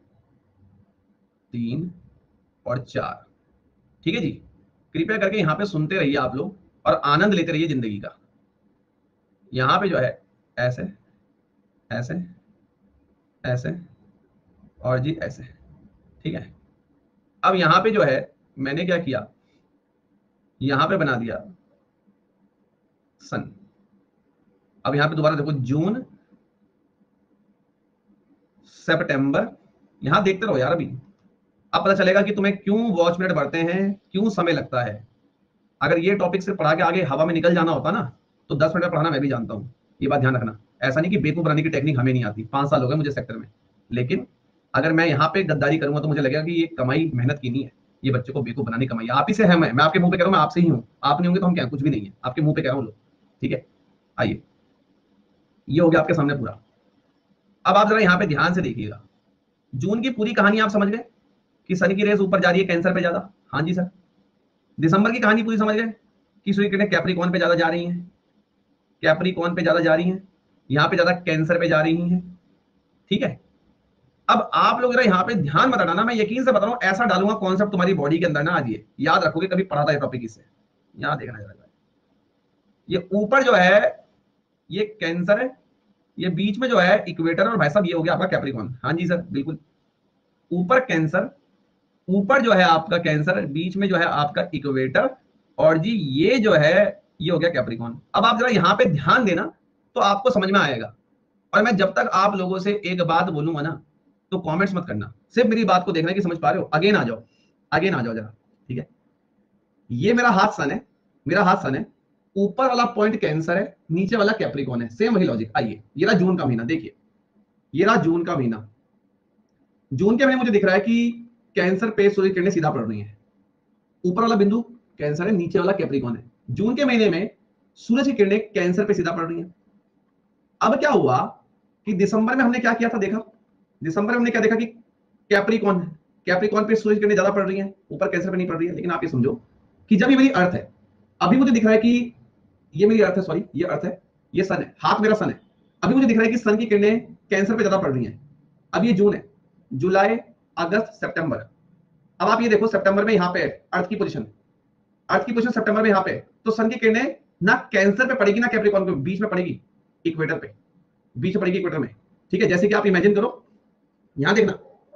3 और 4, ठीक है जी। कृपया करके यहाँ पे सुनते रहिए आप लोग और आनंद लेते रहिए जिंदगी का। यहाँ पे जो है ऐसे ऐसे ऐसे और जी ऐसे, ठीक है। अब यहाँ पे जो है मैंने क्या किया, यहाँ पे बना दिया सन। अब यहाँ पे दोबारा देखो, जून सितंबर, यहाँ देखते रहो यार। अभी अब पता चलेगा कि तुम्हें क्यों वॉच मिनट बढ़ते हैं, क्यों समय लगता है। अगर ये टॉपिक से पढ़ा के आगे हवा में निकल जाना होता ना, तो 10 मिनट में पढ़ाना मैं भी जानता हूँ, ये बात ध्यान रखना। ऐसा नहीं कि बेवकूफ बनाने की टेक्निक हमें नहीं आती, 5 साल हो गए मुझे सेक्टर में। लेकिन अगर मैं यहाँ पे गद्दारी करूंगा तो मुझे लगेगा कि ये कमाई मेहनत की नहीं है, ये बच्चे को बेवकूफ बनाने की कमाई आप ही से है। मैं आपके मुंह पे कह रहा हूँ, मैं आपसे ही हूँ। आप नहीं होंगे तो हम क्या, कुछ भी नहीं है, आपके मुंह पे कह रहा हूँ लोग, ठीक है। आइए, ये हो गया आपके सामने पूरा। अब आप जरा यहाँ पे ध्यान से देखिएगा, जून की पूरी कहानी आप समझ गए कि सन की रेस ऊपर जा रही है कैंसर पे ज्यादा, हाँ जी सर। दिसंबर की कहानी पूरी समझ गए कि सूर्य किरणें कैप्रिकॉर्न पे ज्यादा जा रही हैं, कैप्रिकॉर्न पे ज्यादा जा रही हैं, यहाँ पे ज्यादा कैंसर पे जा रही हैं, ठीक है। अब आप लोग जरा यहाँ पे ध्यान मत हटाना, मैं यकीन से बता रहा हूं, ऐसा डालूंगा कॉन्सेप्ट तुम्हारी बॉडी के अंदर ना, आज ये याद रखोगे, कभी पढ़ा था ये टॉपिक इससे। यहाँ देखना जरा, ये ऊपर जो है ये कैंसर है, ये बीच में जो है इक्वेटर, और भाई साहब ये हो गया आपका कैप्रिकॉर्न। हाँ जी सर बिल्कुल, ऊपर कैंसर, ऊपर जो है आपका कैंसर, बीच में जो है आपका इक्वेटर, और जी ये जो है ये हो गया कैप्रिकॉर्न। अब आप जरा यहाँ पे ध्यान देना तो आपको समझ में आएगा। और मैं जब तक आप लोगों से एक बात बोलूंगा ना, तो कमेंट्स मत करना, सिर्फ मेरी बात को देखना कि समझ पा रहे हो। अगेन आ जाओ, अगेन आ जाओ जरा, ठीक है। ये मेरा हाथ सन है, मेरा हाथ सन है, ऊपर वाला पॉइंट कैंसर है, नीचे वाला कैप्रिकॉर्न है, सेम वही लॉजिक। आइए, ये रहा जून का महीना, देखिए ये रहा जून का महीना। जून के महीने मुझे दिख रहा है कि कैंसर पे सूर्य किरणें सीधा पड़ रही हैं, ऊपर वाला बिंदु कैंसर है, नीचे वाला कैप्रिकॉर्न है। जून के महीने में सूरज की किरणें कैंसर पे सीधा पड़ रही हैं। अब क्या हुआ कि दिसंबर में हमने क्या किया था, देखा दिसंबर में हमने क्या देखा कि कैप्रिकॉर्न है, कैप्रिकॉर्न पे सूरज किरणें ज्यादा पड़ रही हैं, ऊपर कैंसर पे नहीं पड़ रही है। लेकिन आप ये समझो कि जब ये मेरी अर्थ है, अभी मुझे दिख रहा है कि ये मेरी अर्थ है, सॉरी ये अर्थ है, ये सन है, हाथ मेरा सन है। अभी मुझे दिख रहा है कि सन की किरणें कैंसर पे ज्यादा पड़ रही हैं। अब ये जून है, जुलाई, अगस्त, सितंबर। अब आप ये देखो सितंबर में यहाँ पे अर्थ की पोजीशन, अर्थ की पोजीशन सितंबर में यहाँ पे, तो सन की किरणें ना कैंसर पे पड़ेगी ना कैप्रिकॉर्न पे, बीच में पड़ेगी, इक्वेटर पे, बीच में पड़ेगी इक्वेटर में, ठीक है। जैसे कि आप इमेजिन करो, यहां देखना,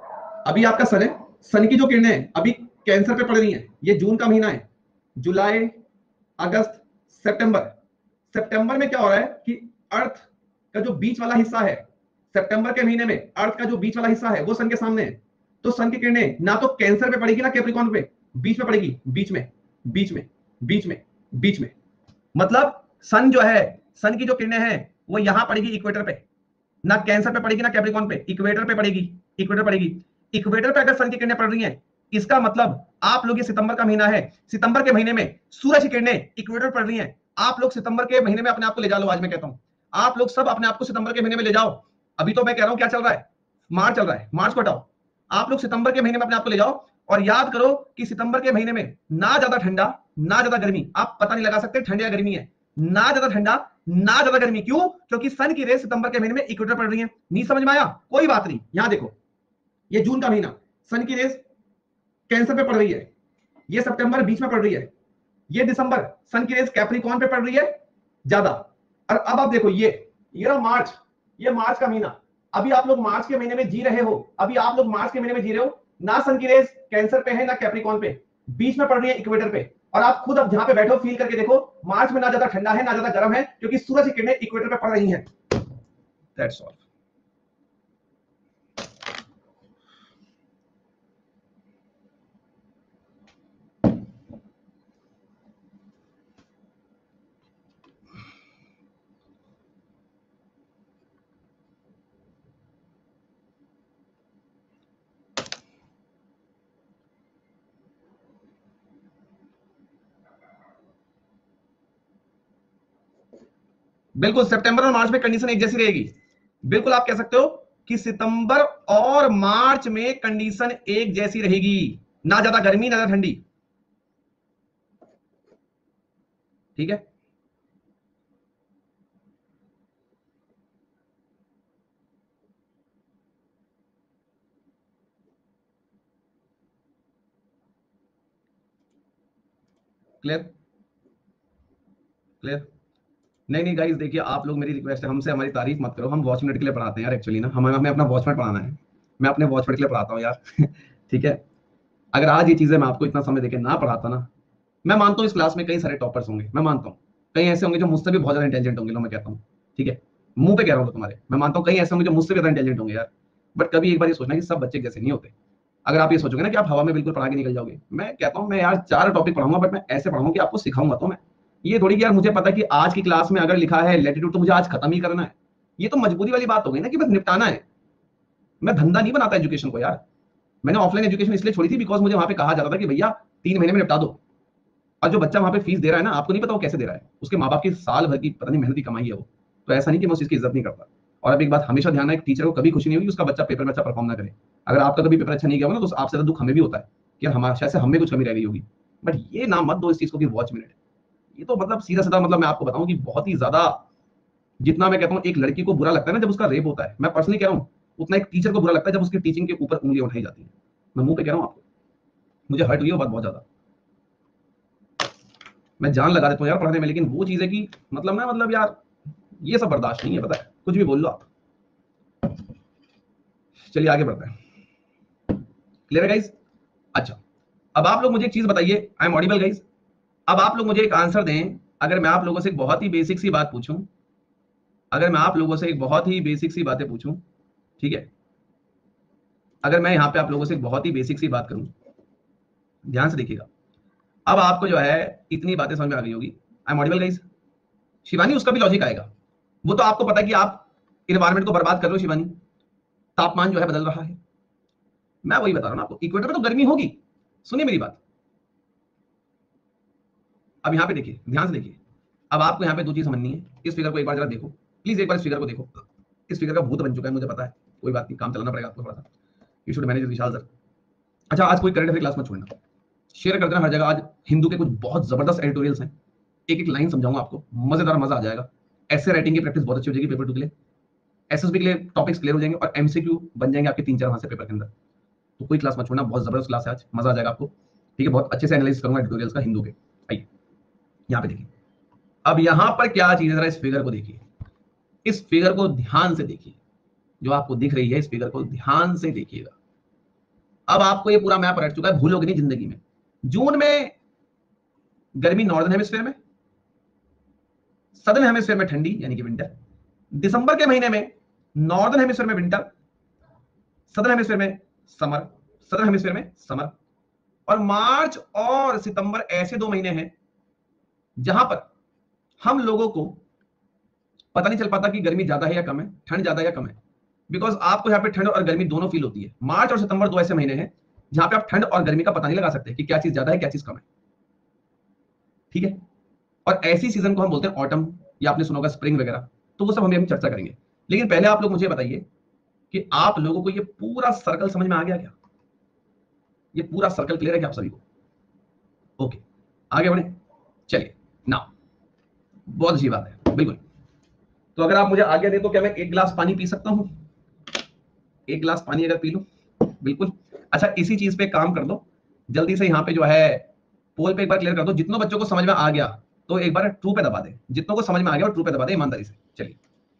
अभी आपका सन है, सन की जो किरणें अभी कैंसर पे पड़ रही हैं, ये जून का महीना है, जुलाई, अगस्त, सितंबर। सितंबर में क्या हो रहा है कि अर्थ का जो बीच वाला हिस्सा है, सितंबर के महीने में अर्थ का जो बीच वाला हिस्सा है वो सन के सामने है। तो सन की किरणें ना तो कैंसर पे पड़ेगी ना कैप्रिकॉर्न पे, बीच में पड़ेगी, बीच में, बीच में, बीच में, बीच में। मतलब सन जो है, सन की जो किरणें हैं वो यहां पड़ेगी इक्वेटर पे, ना कैंसर पे पड़ेगी ना कैप्रिकॉर्न पे, इक्वेटर पे पड़ेगी, इक्वेटर पड़ेगी। इक्वेटर पे अगर सन की किरणें पड़ रही हैं, इसका मतलब आप लोग, ये सितंबर का महीना है, सितंबर के महीने में सूरज की किरणें इक्वेटर पड़ रही हैं। आप लोग सितंबर के महीने में अपने आप को ले जाओ, आज मैं कहता हूं आप लोग सब अपने आप को सितंबर के महीने में ले जाओ। अभी तो मैं कह रहा हूं क्या चल रहा है, मार्च चल रहा है, मार्च को हटाओ, आप लोग सितंबर के महीने में अपने आप को ले जाओ। और याद करो कि सितंबर के महीने में ना ज्यादा ठंडा ना ज्यादा गर्मी, आप पता नहीं लगा सकते ठंड या गर्मी है, ना ज्यादा ठंडा ना ज्यादा गर्मी। क्यों? क्योंकि सन की रेस सितंबर के महीने में इक्वेटर पड़ रही है। नहीं समझ में आया? कोई बात नहीं, यहां देखो, ये जून का महीना, सन की रेस कैंसर पे पड़ रही है, ये सितंबर बीच में पड़ रही है, ये दिसंबर सन की रेस कैप्रिकॉर्न पे पड़ रही है ज्यादा। और अब आप देखो ये रहा मार्च, ये मार्च का महीना, अभी आप लोग मार्च के महीने में जी रहे हो, अभी आप लोग मार्च के महीने में जी रहे हो, ना सन की रेस कैंसर पे है ना कैप्रिकॉर्न पे, बीच में पड़ रही है इक्वेटर पे। और आप खुद अब जहां पे बैठो फील करके देखो, मार्च में ना ज्यादा ठंडा है ना ज्यादा गर्म है, क्योंकि सूरज की किरणें इक्वेटर पे पड़ रही हैं। That's all. बिल्कुल सितंबर और मार्च में कंडीशन एक जैसी रहेगी। बिल्कुल आप कह सकते हो कि सितंबर और मार्च में कंडीशन एक जैसी रहेगी, ना ज्यादा गर्मी ना ज्यादा ठंडी, ठीक है। Clear clear. नहीं नहीं गाइस, देखिए आप लोग, मेरी रिक्वेस्ट है, हमसे हमारी तारीफ मत करो, हम वॉच मिनट के लिए पढ़ाते हैं यार, एक्चुअली ना हमें अपना वॉच मिनट पढ़ाना है, मैं अपने वॉच मिनट के लिए पढ़ाता हूँ यार ठीक है। अगर आज ये चीजें मैं आपको इतना समय देके ना पढ़ाता ना, मैं मानता हूँ इस क्लास में कई सारे टॉपर्स होंगे, मैं मानता हूँ कई ऐसे होंगे जो मुझसे भी बहुत ज्यादा इंटेलिजेंट होंगे, लो मैं कहता हूँ, ठीक है, मुंह पे कह रहा हूँ तुम्हारे, मैं मानता हूँ कई ऐसे होंगे जो मुझसे भी ज्यादा इंटेलिजेंट होंगे यार, बट कभी एक बार ये सोचना कि सब बच्चे जैसे नहीं होते। अगर आप ये सोचोगे ना कि आप हवा में बिल्कुल पढ़ा के निकल जाओगे, मैं कहता हूँ मैं यार 4 टॉपिक पढ़ाऊंगा, बट मैं ऐसे पढ़ाऊंगा कि आपको सिखाऊंगा तो मैं, ये थोड़ी कि यार मुझे पता है कि आज की क्लास में अगर लिखा है लैटिट्यूड तो मुझे आज खत्म ही करना है, ये तो मजबूरी वाली बात हो गई ना कि बस निपटाना है। मैं धंधा नहीं बनाता एजुकेशन को यार, मैंने ऑफलाइन एजुकेशन इसलिए छोड़ी थी बिकॉज मुझे वहां पे कहा जाता था कि भैया 3 महीने में निपटा दो, और जो बच्चा वहां पे फीस दे रहा है ना, आपको नहीं पता वो कैसे दे रहा है, उसके माँ बाप की साल भर की पता नहीं मेहनत की कमाई है वो, तो ऐसा नहीं कि मैं उस चीज की इज्जत नहीं करता। और अब एक बात हमेशा ध्यान है, एक टीचर को कभी खुशी नहीं होगी उसका बच्चा पेपर में अच्छा परफॉर्म ना करे, अगर आपका कभी पेपर अच्छा नहीं गया हो ना, तो आपसे ज्यादा दुख हमें भी होता है कि यार हमारे शायद से हमें कुछ कमी रह गई होगी, बट ये ना मत दो इस चीज को कि वॉच मिनट, ये तो मतलब सीधा सीधा मतलब मैं आपको बताऊं कि बहुत ही ज्यादा, जितना मैं कहता हूं एक लड़की को बुरा लगता है ना जब उसका रेप होता है, मैं पर्सनली कह रहा हूं, उतना एक टीचर को बुरा लगता है जब उसकी टीचिंग के ऊपर उंगली उठाई जाती है। मैं मुंह पे कह रहा हूं आपको, मुझे हर्ट हुई है वो बात बहुत ज्यादा, मैं जान लगा देता हूँ यार पढ़ाने में, लेकिन वो चीज है कि मतलब ना, मतलब यार ये सब बर्दाश्त नहीं है, पता है, कुछ भी बोल लो आप। चलिए आगे बढ़ते हैं, क्लियर है गाइस। अच्छा, अब आप लोग मुझे एक चीज बताइए, आई एम ऑडिबल गाइस, अब आप लोग मुझे एक आंसर दें, अगर मैं आप लोगों से एक बहुत ही बेसिक सी बात पूछूं, अगर मैं आप लोगों से एक बहुत ही बेसिक सी बातें पूछूं, ठीक है, अगर मैं यहां पे आप लोगों से एक बहुत ही बेसिक सी बात करूं, ध्यान से देखिएगा, अब आपको जो है इतनी बातें समझ में आ गई होगी, I am audible guys. Shivani उसका भी लॉजिक आएगा, वो तो आपको पता है कि आप इन्वायरमेंट को बर्बाद कर रहे हो शिवानी, तापमान जो है बदल रहा है, मैं वही बता रहा हूं ना आपको, इक्वेटर पे तो गर्मी होगी, सुनिए मेरी बात, अब यहां पे देखिए, ध्यान से देखिए, अब आपको यहां पे दो चीज समझनी है, इस फिगर को एक बार जरा देखो प्लीज, एक बार इस फिगर को देखो, इस फिगर का भूत बन चुका है मुझे पता है, कोई बात नहीं, काम चलाना पड़ेगा आपको थोड़ा सा, you should manage Vishal sir. अच्छा, आज कोई करंट अफेयर क्लास मत छोड़ना, शेयर कर देना हर जगह, आज हिंदू के कुछ बहुत जबरदस्त एडिटोरियल्स हैं, एक एक लाइन समझाऊंगा आपको, मजेदार, मजा आ जाएगा, ऐसे राइटिंग की प्रैक्टिस बहुत अच्छी हो जाएगी पेपर 2 के लिए, एसएसबी के लिए टॉपिक्स क्लियर हो जाएंगे, और एमसीक्यू बन जाएंगे आपके 3-4 वहां से पेपर के अंदर, तो कोई क्लास मत छोड़ना, बहुत जबरदस्त क्लास है आज, मजा आ जाएगा आपको, ठीक है, बहुत अच्छे से एनालिसिस करूंगा एडिटोरियल्स का हिंदू के। आइए यहाँ पे देखिए, अब यहां पर क्या चीज है, जरा इस फिगर को देखिए, इस फिगर को ध्यान से देखिए, जो आपको दिख रही है इस फिगर को ध्यान से देखिएगा, अब आपको ये पूरा मैप रट चुका है, भूलोगे नहीं जिंदगी में। जून में गर्मी नॉर्दर्न हेमिस्फीयर में, सदर्न हेमिस्फीयर में ठंडी यानी कि विंटर, दिसंबर के महीने में नॉर्दर्न हेमिस्फीयर में विंटर, सदर्न हेमिस्फीयर में समर, सदर्न हेमिस्फीयर में समर, और मार्च और सितंबर ऐसे 2 महीने हैं जहां पर हम लोगों को पता नहीं चल पाता कि गर्मी ज्यादा है या कम है, ठंड ज्यादा है या कम है, बिकॉज आपको यहाँ पे ठंड और गर्मी दोनों फील होती है। मार्च और सितंबर 2 ऐसे महीने हैं जहां पे आप ठंड और गर्मी का पता नहीं लगा सकते कि क्या चीज ज्यादा है क्या चीज कम है, ठीक है, और ऐसी सीजन को हम बोलते हैं ऑटम, या आपने सुना होगा स्प्रिंग वगैरह, तो वो सब हम चर्चा करेंगे, लेकिन पहले आप लोग मुझे बताइए कि आप लोगों को ये पूरा सर्कल समझ में आ गया क्या, ये पूरा सर्कल क्लियर है क्या आप सभी को? ओके, आगे बढ़े, चलिए ना, बहुत अच्छी बात है, बिल्कुल। तो अगर आप मुझे आगे दे तो क्या मैं 1 गिलास पानी पी सकता हूं, 1 गिलास पानी अगर पी लूं, बिल्कुल। अच्छा, इसी चीज पे काम कर दो, जल्दी से यहाँ पे जो है पोल पे एक बार क्लियर कर दो, जितनों बच्चों को समझ में आ गया तो एक बार ट्रू पे दबा दे, जितनों को समझ में आ गया और ट्रू पे दबा दे ईमानदारी से। चलिए,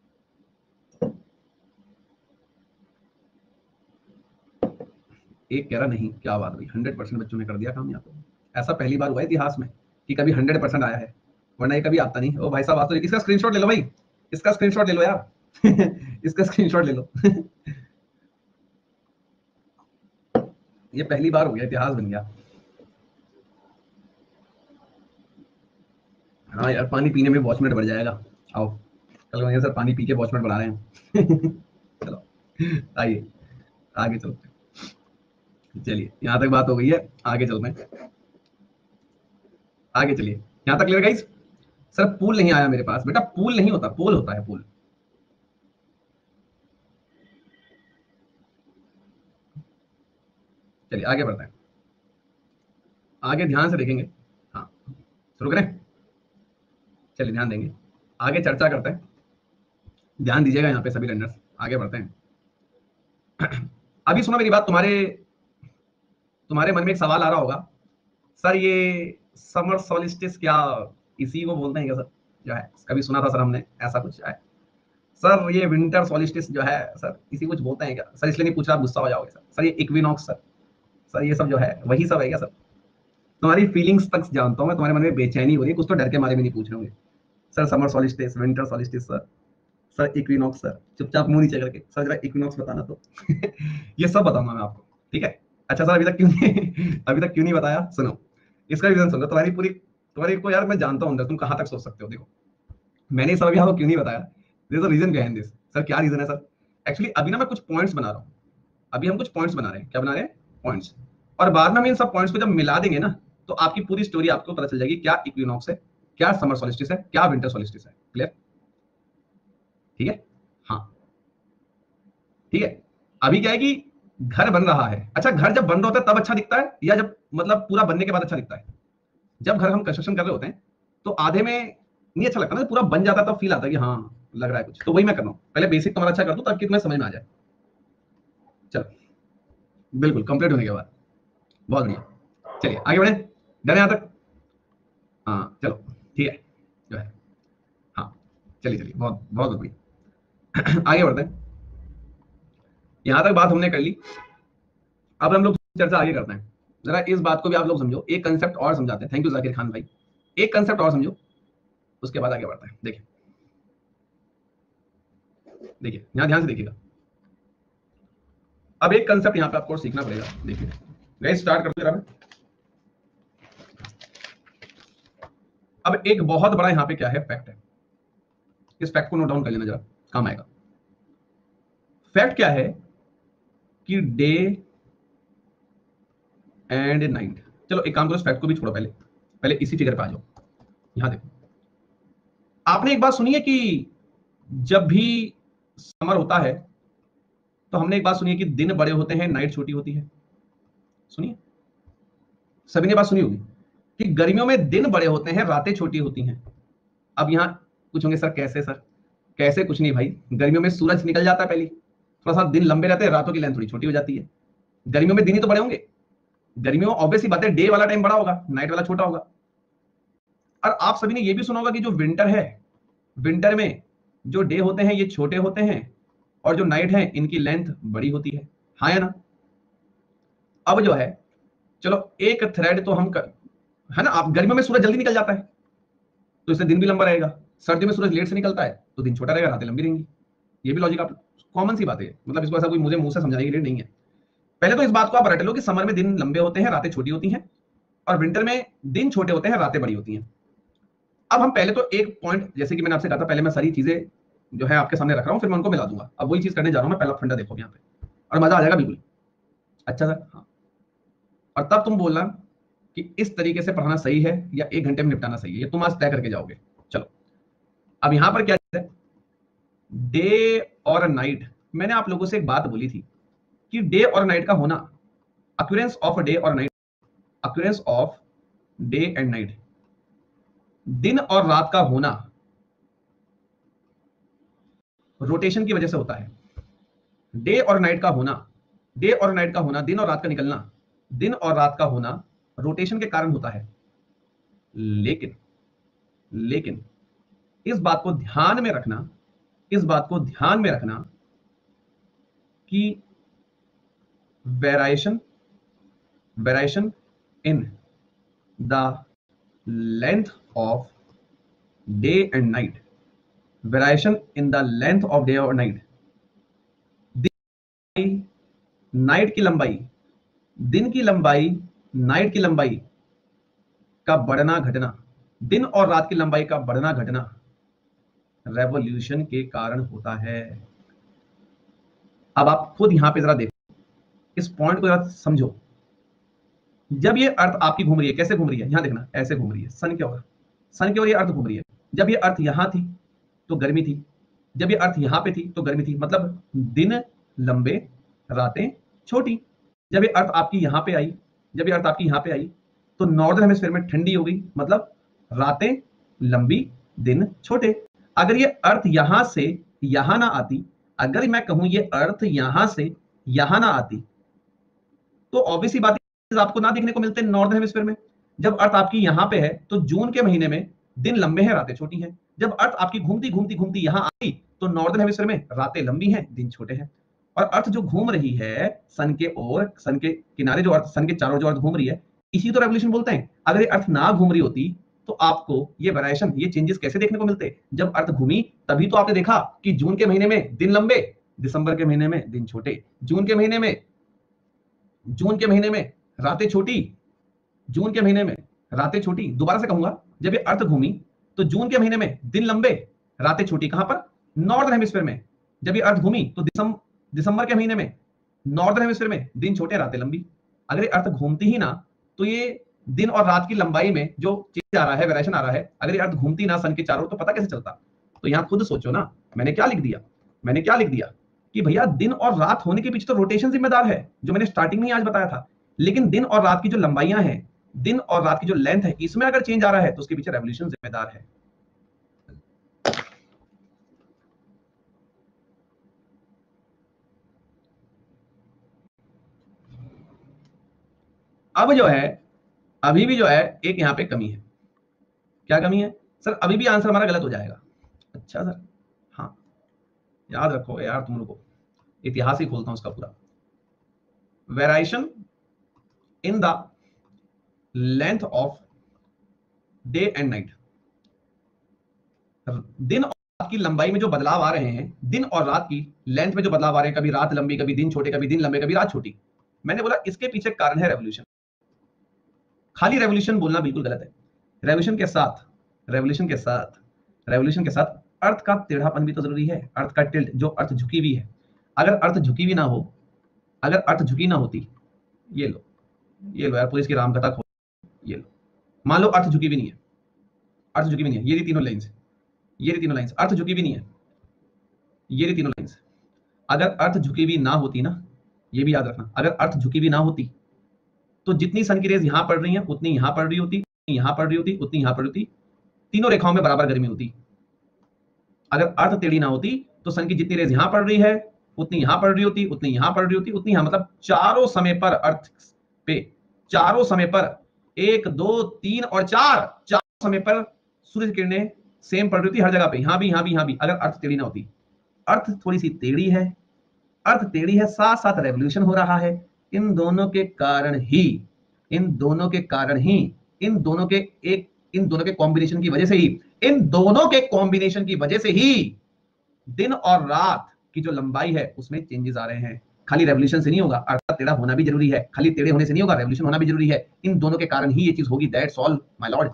एक कह रहा नहीं, क्या बात हुई, 100% बच्चों ने कर दिया काम यहाँ पे, ऐसा पहली बार हुआ है इतिहास में कि कभी 100% आया है, वरना ये कभी आता नहीं। ओ भाई साहब, आप तो इसका स्क्रीनशॉट ले लो भाई, इसका स्क्रीनशॉट ले लो यार इसका स्क्रीनशॉट ले लो ये पहली बार हो गया, इतिहास बन गया। हाँ यार, पानी पीने में वॉच मिनट बढ़ जाएगा, आओ, कल वहीं सर पानी पी के वॉच मिनट बढ़ा रहे हैं चलो आइए आगे चलते हैं, चलिए यहाँ तक बात हो गई है, आगे चलते हैं, आगे चलिए, यहाँ तक क्लियर गाइस। सर पूल नहीं आया मेरे पास, बेटा पूल नहीं होता, पोल होता है, पोल। चलिए आगे बढ़ते हैं, आगे ध्यान से देखेंगे, हाँ शुरू करें, चलिए ध्यान देंगे, आगे चर्चा करते हैं, ध्यान दीजिएगा यहाँ पे सभी लर्नर्स, आगे बढ़ते हैं अभी सुनो मेरी बात, तुम्हारे तुम्हारे मन में एक सवाल आ रहा होगा, सर ये समर सॉलिस्टिस क्या इसी को बोलते हैं क्या सर? जो है कभी सुना था सर हमने ऐसा कुछ है सर? ये विंटर सॉलिस्टिस जो है सर इसी कुछ बोलते हैं क्या सर? इसलिए नहीं पूछ रहा, आप गुस्सा हो जाओगे सर। सर ये इक्विनॉक्स सर, सर ये सब जो है वही सब है क्या सर? तुम्हारी फीलिंग्स तक जानता हूं मैं, तुम्हारे मन में बेचैनी हो रही है, कुछ तो डर के मारे में नहीं पूछ रहे होंगे। Sir summer solstice, winter solstice sir, sir equinox sir, चुपचाप मुंह नीचे करके सर जरा इक्विनॉक्स बताना तो। ये सब बताऊंगा मैं आपको, ठीक है? अच्छा सर अभी तक क्यों नहीं बताया? सुनो इसका रीजन सुनो। तुम्हारी को यार मैं जानता हूं अंदर तुम कहां तक सोच सकते हो। देखो मैंने सब अभी आपको क्यों नहीं बताया, there is a reason behind this. Sir क्या रीजन है सर? एक्चुअली अभी ना मैं कुछ पॉइंट्स बना रहा हूँ, अभी हम कुछ पॉइंट्स बना रहे हैं। क्या बना रहे हैं? पॉइंट्स। और बाद में हम इन सब पॉइंट्स को जब मिला देंगे ना तो आपकी पूरी स्टोरी आपको पता चल जाएगी, क्या इक्विनॉक्स है, क्या समर सॉलिस्टिस है, क्या विंटर सॉलिस्टिस है। क्लियर? ठीक है? हाँ ठीक है। अभी क्या है कि घर बन रहा है। अच्छा घर जब बन रहा होता है तब अच्छा दिखता है या जब मतलब पूरा बनने के बाद अच्छा दिखता है? जब घर हम कंस्ट्रक्शन कर रहे होते हैं तो आधे में नहीं अच्छा लगता ना, पूरा बन जाता है तब फील आता है कि हाँ लग रहा है कुछ। तो वही मैं कर रहा हूँ, पहले बेसिक तुम्हारा अच्छा कर दूं ताकि तुम्हें समझ में आ जाए। चलो बिल्कुल कंप्लीट होने के बाद। बहुत बढ़िया, चलिए आगे बढ़े। डन है यहाँ तक? हाँ चलो ठीक है जो है। हाँ चलिए चलिए, बहुत बहुत बढ़िया। आगे बढ़ते हैं। यहाँ तक बात हमने कर ली, अब हम लोग चर्चा आगे करते हैं। जरा इस बात को भी आप लोग समझो, एक कंसेप्ट और समझाते हैं। थैंक यू जाकिर खान भाई। एक कंसेप्ट और समझो, उसके बाद आगे बढ़ते हैं। देखिए देखिए यहाँ ध्यान से देखिएगा। अब एक कंसेप्ट यहाँ पे आपको सीखना पड़ेगा। देखिए गाइस स्टार्ट करते हैं। अब एक बहुत बड़ा यहाँ पे क्या है, फैक्ट है। इस फैक्ट को नोट डाउन कर लेना, जरा काम आएगा। फैक्ट क्या है कि डे एंड नाइट। चलो एक काम करो, इस फैक्ट को भी छोड़ो, पहले पहले इसी फिगर पे आ जाओ। यहां देखो, आपने एक बात सुनी है कि जब भी समर होता है तो हमने एक बात सुनी है कि दिन बड़े होते हैं, नाइट छोटी होती है। सुनिए, सभी ने बात सुनी होगी कि गर्मियों में दिन बड़े होते हैं, रातें छोटी होती हैं। अब यहां पूछोगे सर कैसे? सर कैसे? कुछ नहीं भाई, गर्मियों में सूरज निकल जाता है पहले, थोड़ा सा दिन लंबे रहते हैं, रातों की लेंथ थोड़ी छोटी हो जाती है। गर्मियों में दिन ही तो बड़े होंगे। गर्मियों में ऑब्वियसली बात है डे वाला टाइम बड़ा होगा, नाइट वाला छोटा होगा। और आप सभी ने यह भी सुना होगा कि जो विंटर है, विंटर में जो डे होते हैं ये छोटे होते हैं और जो नाइट है इनकी लेंथ बड़ी होती है। हाँ या ना? अब जो है, चलो एक थ्रेड तो हम है ना, आप गर्मियों में सूरज जल्दी निकल जाता है तो इससे दिन भी लंबा रहेगा। सर्दियों में सूरज लेट से निकलता है तो दिन छोटा रहेगा, रातें लंबी रहेंगी। ये भी लॉजिक आप, कॉमन सी बात है, मतलब इसको ऐसा कोई मुझे मुंह से समझाने के लिए नहीं है। पहले तो इस बात को आप रट लो कि समर में दिन लंबे होते हैं, रातें छोटी होती हैं, और विंटर में दिन छोटे होते हैं, रातें बड़ी होती हैं। अब हम पहले तो एक पॉइंट, जैसे कि मैंने आपसे कहा था, पहले मैं सारी चीजें जो है आपके सामने रख रहा हूं, फिर मैं उनको मिला दूंगा। अब वही चीज करने जा रहा हूं मैं, पहला फंडा देखो यहाँ पे और मजा आ जाएगा बिल्कुल। अच्छा सर हाँ, और तब तुम बोलना कि इस तरीके से पढ़ाना सही है या 1 घंटे में निपटाना सही है, ये तुम आज तय करके जाओगे। चलो अब यहां पर क्या है, डे और नाइट। मैंने आप लोगों से एक बात बोली थी कि डे और नाइट का होना, अक्यूरेंस ऑफ डे और night, occurrence of day and night, दिन और रात का होना रोटेशन की वजह से होता है। डे और नाइट का होना, डे और नाइट का होना, दिन और रात का निकलना, दिन और रात का होना रोटेशन के कारण होता है। लेकिन लेकिन इस बात को ध्यान में रखना, इस बात को ध्यान में रखना कि variation, variation in the length of day and night, variation in the length of day और नाइट, नाइट की लंबाई, दिन की लंबाई, नाइट की लंबाई का बढ़ना घटना, दिन और रात की लंबाई का बढ़ना घटना रेवोल्यूशन के कारण होता है। अब आप खुद यहां पे जरा देखो, इस पॉइंट को जरा समझो। जब ये अर्थ आपकी घूम रही है, कैसे घूम रही है? यहां देखना, ऐसे घूम रही है, सन की ओर, सन की ओर ये अर्थ घूम रही है। जब ये अर्थ यहां थी तो गर्मी थी, जब ये अर्थ यहां पे थी तो गर्मी थी, मतलब दिन लंबे, रातें छोटी। जब ये अर्थ आपकी यहां पे आई, जब ये अर्थ आपकी यहां पे आई तो नॉर्दर्न हेमिस्फीयर में ठंडी हो गई, मतलब रातें लंबी, दिन छोटे। अगर ये अर्थ यहां से यहां ना आती, अगर मैं कहूं ये अर्थ यहां से यहां ना आती, तो ऑब्वियसली बात है आपको ना देखने को मिलते नॉर्दर्न हेमिस्फीयर में। जब अर्थ आपकी यहां पे है तो जून के महीने में दिन लंबे हैं, रातें छोटी हैं। जब अर्थ आपकी घूमती घूमती घूमती यहां आई तो नॉर्दर्न हेमिस्फीयर में रातें लंबी हैं, दिन छोटे हैं। और अर्थ जो घूम रही है सन के ओर, सन के किनारे, जो अर्थ सन के चारों जो अर्थ घूम रही है, इसी तो रेवोल्यूशन बोलते हैं। अगर ये अर्थ ना घूम रही होती तो आपको ये वेरिएशन, ये चेंजेस कैसे देखने को मिलते? जब अर्थ घूमी तभी तो आपने देखा कि जून के महीने में दिन लंबे, दिसंबर के महीने में दिन छोटे, जून के महीने में रातें छोटी, जून के महीने में रातें छोटी। दोबारा से कहूंगा, जब ये अर्थ घूमी तो जून के महीने में दिन लंबे, रातें छोटी। कहां पर? नॉर्दर्न हेमिस्फीयर में। जब ये अर्थ घूमी तो दिसंबर के महीने में नॉर्दर्न हेमिस्फीयर में दिन छोटे, रातें लंबी। अगर ये अर्थ घूमती ही ना तो ये दिन और रात की लंबाई में जो चेंज आ रहा है, वेरिएशन आ रहा है, अगर ये अर्थ घूमती ना सन के चारों, तो पता कैसे चलता? तो यहां खुद सोचो ना, मैंने क्या लिख दिया कि भैया दिन और रात होने के पीछे तो रोटेशन जिम्मेदार है, जो मैंने स्टार्टिंग में ही आज बताया था। लेकिन दिन और रात की जो लंबाइयां हैं, दिन और रात की जो लेंथ है, इसमें अगर चेंज आ रहा है तो उसके पीछे रेवोल्यूशन जिम्मेदार है। अब जो है, अभी भी जो है एक यहां पे कमी है। क्या कमी है सर? अभी भी आंसर हमारा गलत हो जाएगा। अच्छा सर, हाँ याद रखो यार, तुम लोग को इतिहास ही खोलता हूं उसका पूरा। Variation in the length of day and night, दिन और रात की लंबाई में जो बदलाव आ रहे हैं, दिन और रात की लेंथ में जो बदलाव आ रहे हैं, कभी रात लंबी, कभी दिन छोटे, कभी दिन लंबे, कभी रात छोटी, मैंने बोला इसके पीछे कारण है रेवोल्यूशन। खाली रेवोल्यूशन बोलना बिल्कुल गलत है। रेवोल्यूशन के साथ अर्थ का टेढ़ापन भी तो जरूरी है, अर्थ का टिल्ट, जो अर्थ झुकी हुई है। अगर अर्थ झुकी हुई ना हो, अगर अर्थ झुकी ना होती, ये लो यार, पुलिस की रामकथा खोल, ये लो, मान लो अर्थ झुकी भी नहीं है, अर्थ झुकी भी नहीं है, ये तीनों लाइंस, अर्थ झुकी भी नहीं है, ये तीनों लाइंस। अगर अर्थ झुकी हुई ना होती ना, ये भी याद रखना, अगर अर्थ झुकी हुई ना होती तो जितनी सन की रेज यहां पड़ रही है उतनी यहां पड़ रही होती, यहां पड़ रही होती, उतनी यहां पड़ रही होती, तीनों रेखाओं में बराबर गर्मी होती। अगर अर्थ टेढ़ी ना होती तो सन की जितनी रेज यहां पड़ रही है उतनी यहां पड़ रही होती, उतनी यहां पड़ रही होती, उतनी यहां, मतलब चारों समय पर अर्थ पे, चारों समय पर 1 2 3 और 4, चारों समय पर सूर्य की किरणें सेम पड़ रही थी हर जगह पे, यहां भी, यहां भी, यहां भी। अगर अर्थ टेढ़ी ना होती, अर्थ थोड़ी सी टेढ़ी है, अर्थ टेढ़ी है, साथ साथ रेवोल्यूशन हो रहा है। इन दोनों के कारण ही, इन दोनों के कारण ही, इन दोनों के एक, इन दोनों के कॉम्बिनेशन की वजह से ही, इन दोनों के कॉम्बिनेशन की वजह से ही दिन और रात की जो लंबाई है उसमें चेंजेस आ रहे हैं। खाली रेवोल्यूशन से नहीं होगा, अर्थात टेढ़ा होना भी जरूरी है, खाली टेढ़े होने से नहीं होगा, रेवोल्यूशन होना भी जरूरी है। इन दोनों के कारण ही ये चीज होगी। That's all my lord.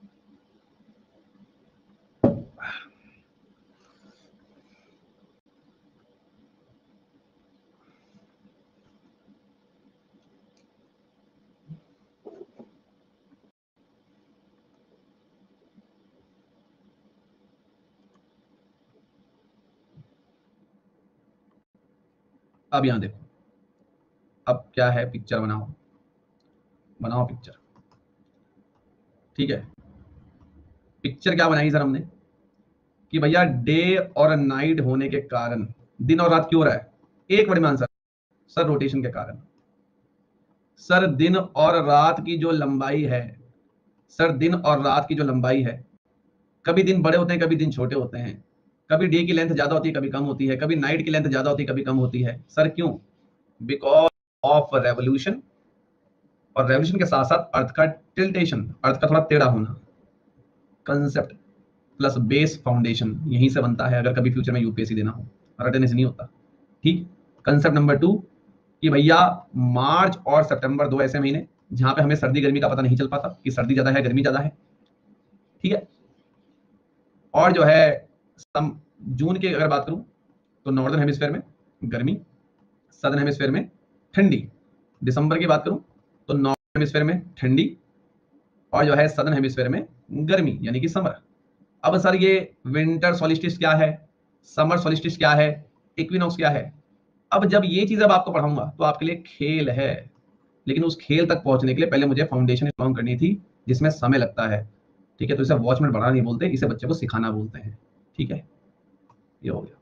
अब यहां देखो, अब क्या है, पिक्चर बनाओ, बनाओ पिक्चर। ठीक है, पिक्चर क्या बनाई सर हमने कि भैया डे और नाइट होने के कारण दिन और रात क्यों हो रहा है? एक बड़े में आंसर, सर रोटेशन के कारण। सर दिन और रात की जो लंबाई है, सर दिन और रात की जो लंबाई है, कभी दिन बड़े होते हैं, कभी दिन छोटे होते हैं, कभी डे की लेंथ ज्यादा होती है, कभी कम होती है, कभी नाइट की लेंथ ज्यादा होती है, कभी कम होती है। सर क्यों? बिकॉज ऑफ रेवोल्यूशन, और रेवोल्यूशन के साथ साथ अर्थ का टिल्टेशन, अर्थ का थोड़ा टेढ़ा होना। कंसेप्ट प्लस बेस फाउंडेशन यहीं से बनता है, अगर कभी फ्यूचर में यूपीएससी देना हो, रटने से नहीं होता। ठीक। कंसेप्ट नंबर 2 कि भैया मार्च और सितंबर 2 ऐसे महीने जहां पे हमें सर्दी गर्मी का पता नहीं चल पाता कि सर्दी ज्यादा है, गर्मी ज्यादा है। ठीक है। और जो है जून की अगर बात करूं तो नॉर्दर्न हेमिस्फीयर में गर्मी, सदर्न हेमिस्फीयर में ठंडी। दिसंबर की बात करूं तो नॉर्दर्न हेमिस्फीयर में ठंडी, और जो है सदर्न हेमिस्फीयर में गर्मी, यानी कि समर। अब सर ये विंटर सॉलिस्टिस क्या है, समर सॉलिस्टिस क्या है, इक्विनॉक्स क्या है? अब जब ये चीज अब आपको पढ़ाऊंगा तो आपके लिए खेल है, लेकिन उस खेल तक पहुंचने के लिए पहले मुझे फाउंडेशन स्ट्रॉन्ग करनी थी, जिसमें समय लगता है। ठीक है, तो इसे वॉचमैन बढ़ा नहीं बोलते, इसे बच्चे को सिखाना बोलते हैं। ठीक है, ये हो गया।